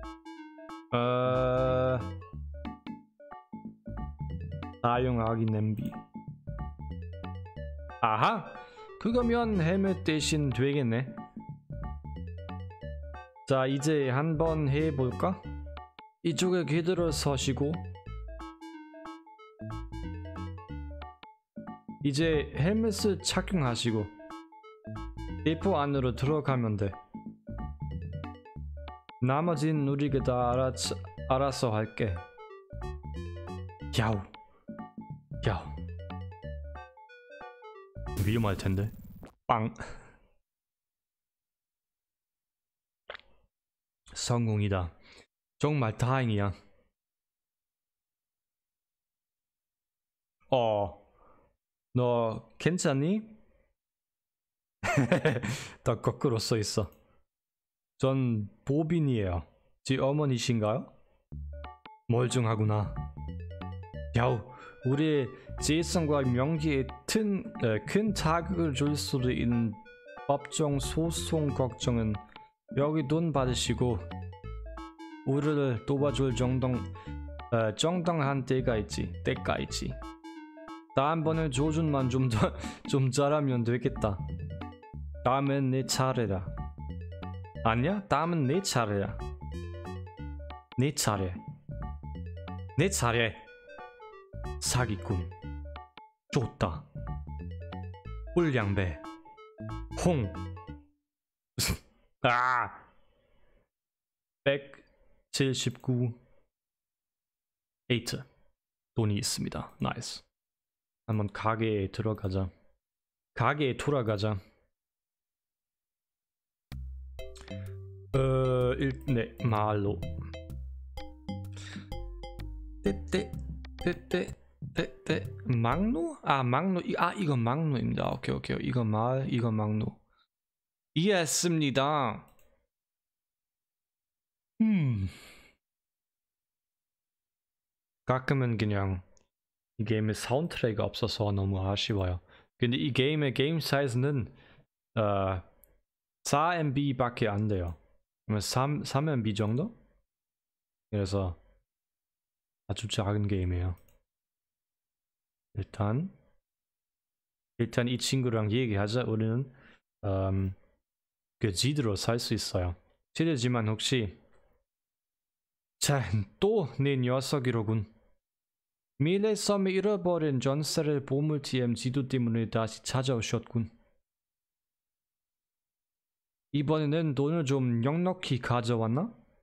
어... 사용하기 냄비. 아하! 그거면 헬멧 대신 되겠네. 자, 이제 한번 해볼까? 이쪽에 그대로 서시고 이제 헬멧을 착용하시고 대포 안으로 들어가면 돼. 나머진 우리가 다 알아, 알아서 할게. 야우 야우. 위험할 텐데. 빵. 성공이다. 정말 다행이야. 어, 너 괜찮니? 다 거꾸로 써 있어. 전 보빈이에요. 지 어머니신가요? 멀쩡하구나. 야우, 우리의 재성과 명기에 큰, 에, 큰 타격을 줄 수도 있는 법정 소송 걱정은 여기 돈 받으시고 우리를 도와줄 정동, 어, 정당한 때가 있지. 때가 있지. 다음번에 조준만 좀, 좀 잘하면 되겠다. 다음엔 내 차례다. 아니야? 다음은 내 차례야. 내 차례. 내 차례. 사기꾼. 좋다. 꿀양배. 홍. 아! 백칠십구 에이트. 돈이 있습니다. 나이스. 한번 가게에 들어가자. 가게에 돌아가자. 어... 일... 네, 말로. 떼떼 떼떼 떼떼 막루? 아, 막루. 아, 이건 막루입니다. 오케이, 오케이. 이거 말, 이거 막루. 이해했습니다. 음. 가끔은 그냥 이 게임에 사운드트랙이 없어서 너무 아쉬워요. 근데 이 게임의 게임 사이즈는 어, 사 엠비밖에 안 돼요. 삼, 삼 엠비 정도? 그래서 아주 작은 게임이에요. 일단 일단 이 친구랑 얘기하자. 우리는 음, 그 지드로 살 수 있어요. 실례지만 혹시 자, 또 내 녀석이로군. 미래 섬에 잃어버린 전설의 보물 티엠 지도 때문에 다시 찾아오셨군. 이번에는 돈을 좀 넉넉히 가져왔나?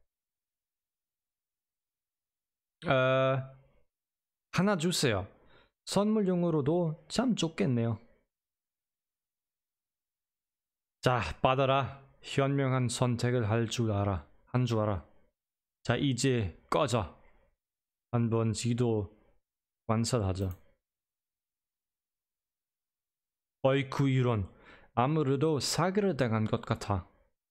어... 하나 주세요. 선물용으로도 참 좋겠네요. 자, 받아라. 현명한 선택을 할 줄 알아. 한 줄 알아. 자, 이제 꺼져. 한번 지도 관찰하자. 어이쿠 이런. 아무래도 사기를 당한 것 같아.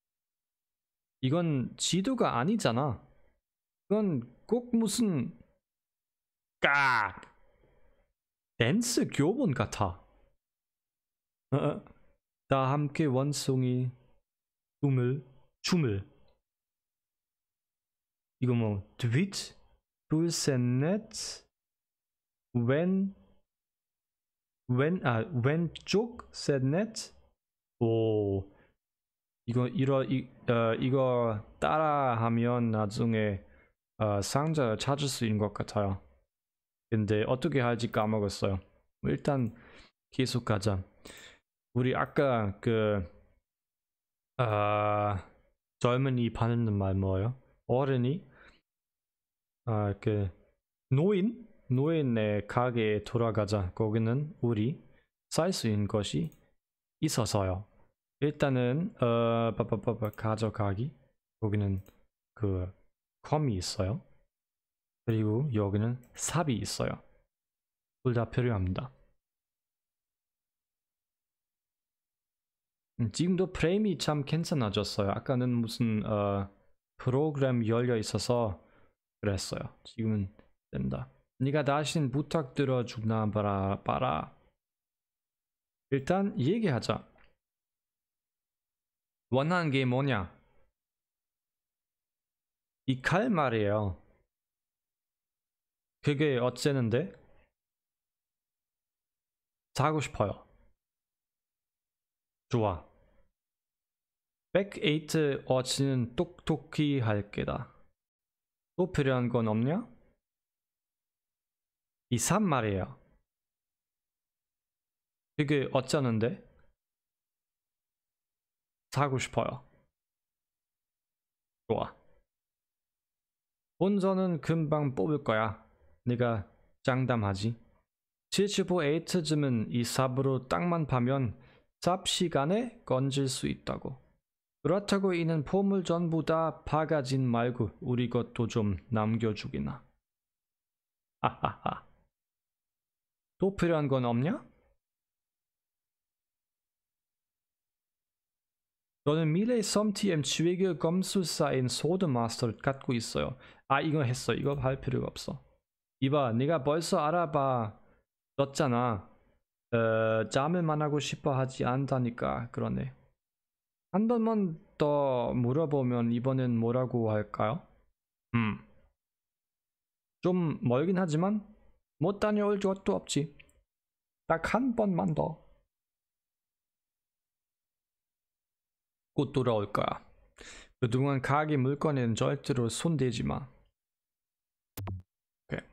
이건 지도가 아니잖아. 이건 꼭 무슨 까 댄스 교본 같아. 어, 다 함께 원숭이 춤을 춤을 이거 뭐 트윗 둘셋넷 왼 왼 아 왼쪽 셋넷 오 이거 이러 이 어, 이거 따라하면 나중에 어, 상자 찾을 수 있는 것 같아요. 근데 어떻게 할지 까먹었어요. 일단 계속 가자. 우리 아까 그 아, 젊은이 받는 말 뭐예요? 어른이 아, 그 노인 노인의 가게에 돌아가자. 거기는 우리 살 수 있는 것이 있어서요. 일단은 어 빠빠빠빠 가져가기. 거기는 그 컴이 있어요. 그리고 여기는 삽이 있어요. 둘 다 필요합니다. 음, 지금도 프레임이 참 괜찮아졌어요. 아까는 무슨 어, 프로그램 열려 있어서 그랬어요. 지금은 된다. 네가 다신 부탁 들어주나 봐라 봐라. 일단 얘기하자. 원하는 게 뭐냐? 이 칼 말이에요. 그게 어째는데? 사고 싶어요. 좋아. 백에이트 어치는 똑똑히 할 게다. 또 필요한 건 없냐? 이 삼 말이에요. 그게 어쩌는데? 사고 싶어요. 좋아. 본전은 금방 뽑을 거야. 네가 장담하지? 칠십오에이트쯤은 이 삽으로 땅만 파면 삽 시간에 건질 수 있다고. 그렇다고 이는 포물 전부 다 파가진 말고 우리 것도 좀 남겨주기나. 하하하. 또 필요한 건 없냐? 너는 미래 썸티엠 지휘교 검술사인 소드마스터를 갖고 있어요. 아 이거 했어. 이거 할 필요가 없어. 이봐 네가 벌써 알아봐 졌잖아. 어, 짬을만 하고 싶어 하지 않다니까. 그러네. 한 번만 더 물어보면 이번엔 뭐라고 할까요? 음. 좀 멀긴 하지만 못 다녀올 것도 없지. 딱 한 번만 더. 곧 돌아올 거야. 그동안 가게 물건에는 절대로 손대지 마. 오케이.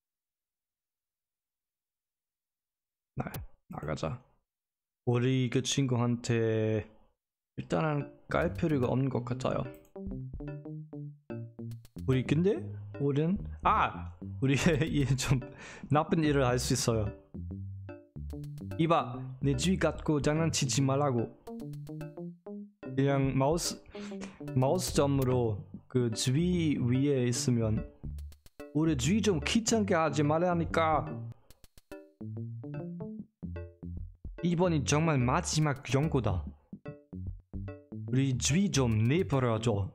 나, 나가자. 우리 그 친구한테 일단은 깔 필요가 없는 것 같아요. 우리 근데 우린 아! 우리 좀 나쁜 일을 할 수 있어요. 이봐 내 주위 갖고 장난치지 말라고. 그냥 마우스 마우스 점으로 그 주위 위에 있으면 우리 주위 좀 귀찮게 하지 말라니까. 이번이 정말 마지막 경고다. 우리 주위 좀 내버려줘.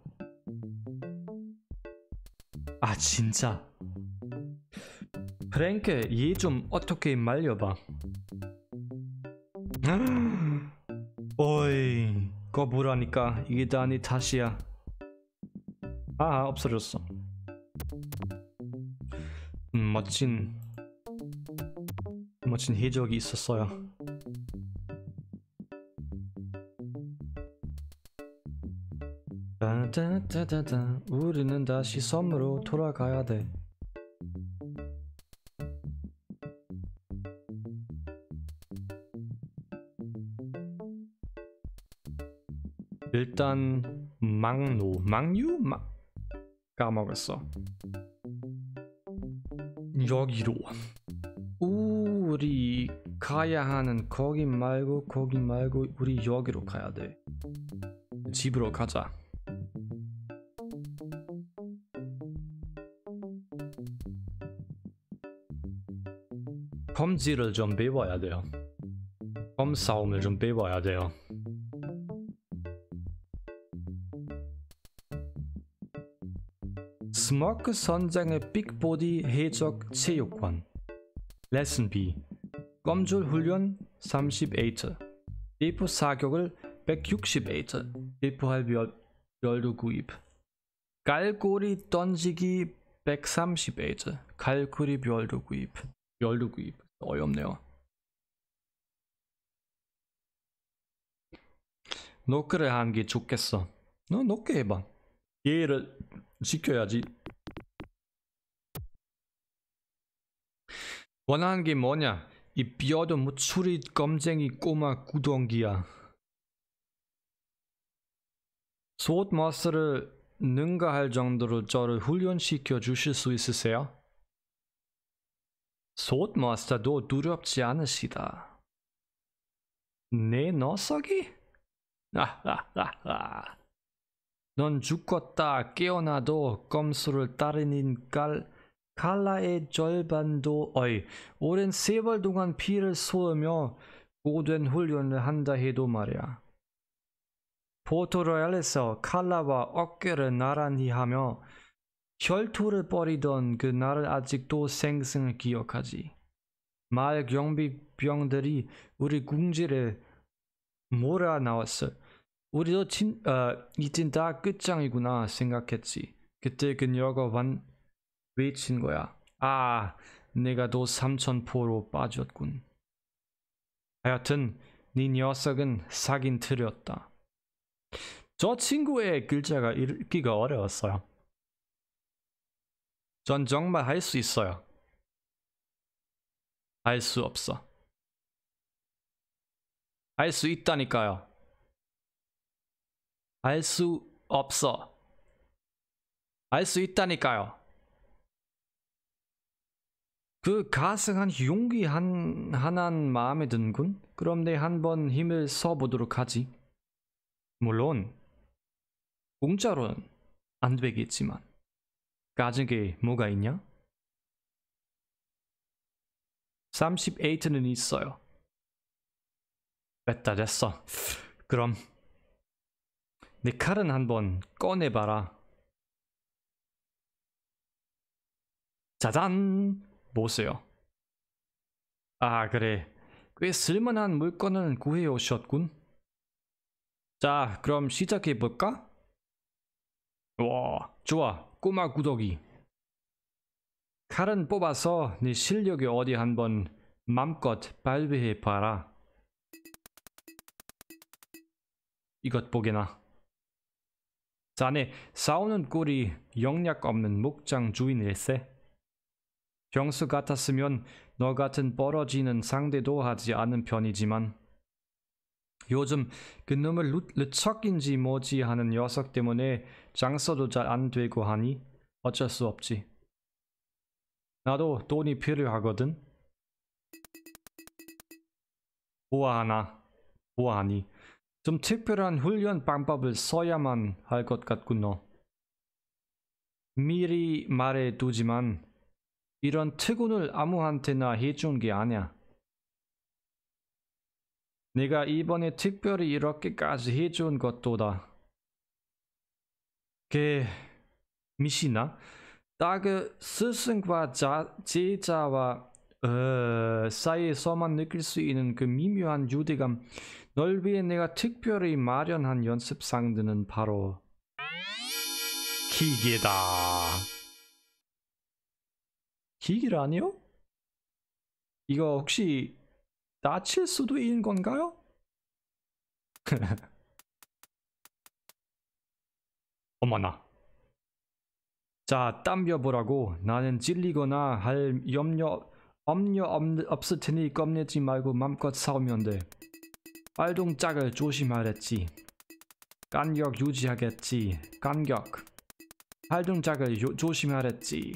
아 진짜. 프랭크 얘 좀 어떻게 말려봐. 어이 거부라니까 이게 다 네 탓이야. 아 없어졌어. 음, 멋진 멋진 해적이 있었어요. 따다다다다 우리는 다시 섬으로 돌아가야 돼. 일단 망노 망유 마 까먹었어. 여기로 우리 가야 하는 거기 말고 거기 말고 우리 여기로 가야 돼. 집으로 가자. 검지를 좀 배워야 돼요. 검 싸움을 좀 배워야 돼요. 스모크 선장의 빅보디 해적 체육관. 레슨 B. 껌줄 훈련 삼십팔 트. 대포 사격을 백육십팔 트. 대포할 열두 구입. 갈고리 던지기 백삼십팔 트. 갈고리 열두 구입. 열두 구입. 어이없네요. 노크를 한 게 좋겠어. 너 높게 해봐. 얘를 지켜야지. 원하는 게 뭐냐? 이 뼈도 무추리 검쟁이 꼬마 구덩기야. 소드마스터를 능가할 정도로 저를 훈련시켜 주실 수 있으세요? 소드마스터도 두렵지 않으시다. 내 녀석이? 아하하하. 넌 죽었다 깨어나도 껌수를 따르는 깔 칼라의 절반도 어이 오랜 세월 동안 피를 쏘으며 고된 훈련을 한다 해도 말이야. 포토로얄에서 칼라와 어깨를 나란히 하며 혈투를 벌이던 그 날을 아직도 생생히 기억하지. 마을 경비병들이 우리 궁지를 몰아나왔어. 우리도 진, 어, 이젠 다 끝장이구나 생각했지. 그때 그녀가 완 외친 거야. 아, 내가 또 삼천포로 빠졌군. 하여튼 네 녀석은 사긴 틀렸다. 저 친구의 글자가 읽기가 어려웠어요. 전 정말 할 수 있어요. 할 수 없어. 할 수 있다니까요. 할 수 없어. 할 수 있다니까요. 그 가승한 용기 한, 하나는 마음에 든군. 그럼 내 한번 힘을 써보도록 하지. 물론 공짜로는 안 되겠지만 가진 게 뭐가 있냐? 삼십팔 트는 있어요. 됐다 됐어. 그럼 내 칼은 한번 꺼내봐라. 짜잔! 보세요. 아 그래. 꽤 쓸만한 물건을 구해오셨군. 자 그럼 시작해볼까? 와 좋아. 꼬마 구더기. 칼은 뽑아서 네 실력이 어디 한번 맘껏 발휘해봐라. 이것 보게나. 자네 싸우는 꼴이 영락 없는 목장 주인일세. 평소 같았으면 너 같은 벌어지는 상대도 하지 않은 편이지만 요즘 그놈을 르척인지 뭐지 하는 녀석 때문에 장사도 잘 안 되고 하니 어쩔 수 없지. 나도 돈이 필요하거든. 보아하나 보아하니 좀 특별한 훈련 방법을 써야만 할 것 같군 너. 미리 말해두지만 이런 특훈을 아무한테나 해준 게 아니야. 내가 이번에 특별히 이렇게까지 해준 것도다. 그 미시나? 딱 그 스승과 자, 제자와 어, 사이에서만 느낄 수 있는 그 미묘한 유대감. 널 위해 내가 특별히 마련한 연습상들은 바로 기계다. 기계라니요? 이거 혹시 다칠 수도 있는 건가요? 어머나. 자, 땀벼보라고. 나는 찔리거나 할 염려, 염려 없을 테니 겁내지 말고 맘껏 싸우면 돼. 발동작을 조심하랬지. 간격 유지하겠지. 간격. 발동작을 요, 조심하랬지.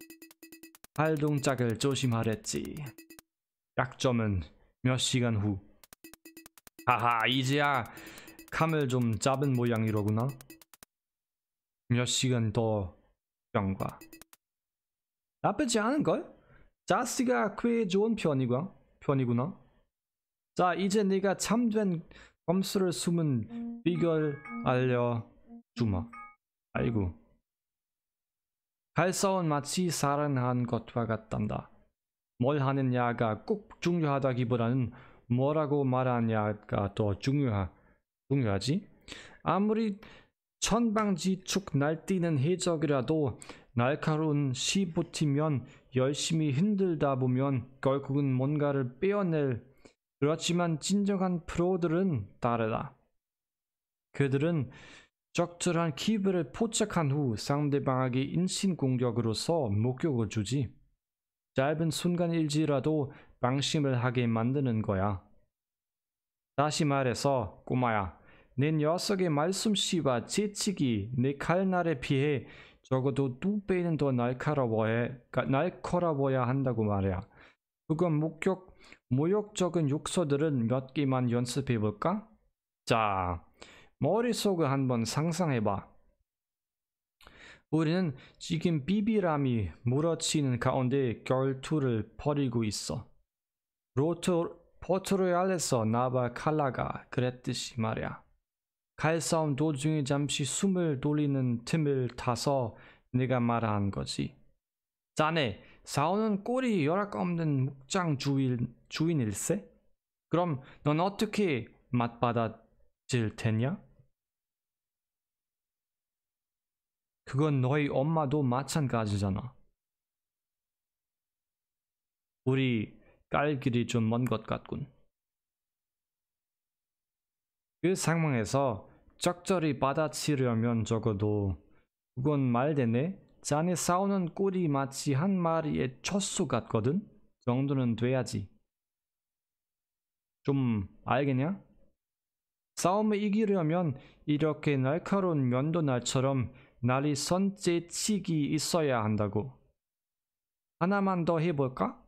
발동작을 조심하랬지. 약점은 몇 시간 후. 하하, 이제야 감을 좀 잡은 모양이로구나. 몇 시간 더 병과. 나쁘지 않은걸? 자스가 꽤 좋은 편이구나. 편이구나. 자, 이제 네가 참된 검수를 숨은 비결 알려주마. 아이고. 칼싸움 마치 사랑한 것과 같단다. 뭘 하느냐가 꼭 중요하다기보다는 뭐라고 말하냐가 더 중요하, 중요하지? 아무리 천방지축 날뛰는 해적이라도 날카로운 시보티면 열심히 흔들다 보면 결국은 뭔가를 빼어낼. 그렇지만 진정한 프로들은 다르다. 그들은 적절한 키브를 포착한 후 상대방에게 인신공격으로서 목격을 주지. 짧은 순간일지라도 방심을 하게 만드는 거야. 다시 말해서 꼬마야, 내 녀석의 말솜씨와 재치기 내 칼날에 비해 적어도 두 배는 더 날카로워야, 날카로워야 한다고 말이야. 그건 목격, 모욕적인 욕설들은 몇 개만 연습해볼까? 자, 머릿속을 한번 상상해봐. 우리는 지금 비비람이 몰아치는 가운데 결투를 벌이고 있어. 로토, 포트로얄에서 나바 칼라가 그랬듯이 말이야. 칼싸움 도중에 잠시 숨을 돌리는 틈을 타서 내가 말한 거지. 자네, 싸우는 꼴이 열악 없는 목장 주인, 주인일세? 그럼 넌 어떻게 맞받아질 테냐? 그건 너희 엄마도 마찬가지잖아. 우리 깔 길이 좀 먼 것 같군. 그 상황에서 적절히 받아치려면 적어도 그건 말되네. 자네 싸우는 꼴이 마치 한 마리의 젖소 같거든? 정도는 돼야지. 좀 알겠냐? 싸움을 이기려면 이렇게 날카로운 면도날처럼 날이 선재치기 있어야 한다고. 하나만 더 해볼까?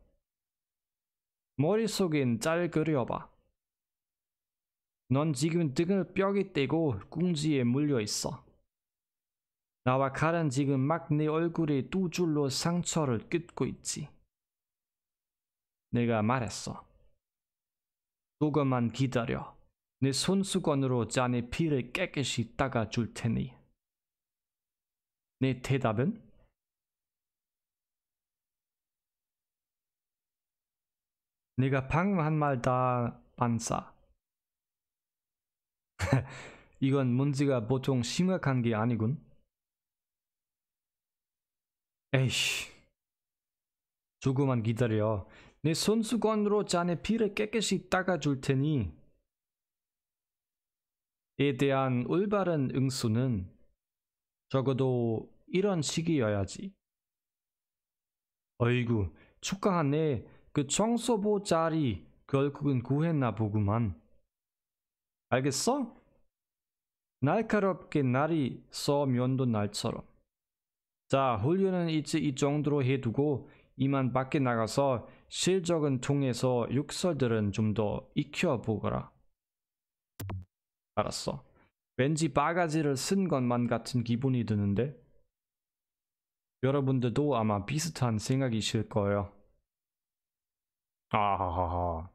머릿속엔 잘 그려봐. 넌 지금 등을 뼈에 떼고 궁지에 물려있어. 나와 칼은 지금 막 내 얼굴에 두 줄로 상처를 긋고 있지. 내가 말했어. 조금만 기다려. 내 손수건으로 자네 피를 깨끗이 닦아줄 테니. 내 대답은? 내가 방금 한 말 다 반사. 이건 문제가 보통 심각한 게 아니군. 에이씨. 조금만 기다려. 내 손수건으로 자네 피를 깨끗이 닦아줄 테니. 에 대한 올바른 응수는 적어도 이런 식이어야지. 어이구, 축하하네. 그 청소부 자리 결국은 구했나 보구만. 알겠어? 날카롭게 날이 써 면도 날처럼. 자, 훈련은 이제 이 정도로 해두고 이만 밖에 나가서 실적은 통해서 욕설들은 좀 더 익혀보거라. 알았어. 왠지 바가지를 쓴 것만 같은 기분이 드는데 여러분들도 아마 비슷한 생각이실 거예요. 아하하하.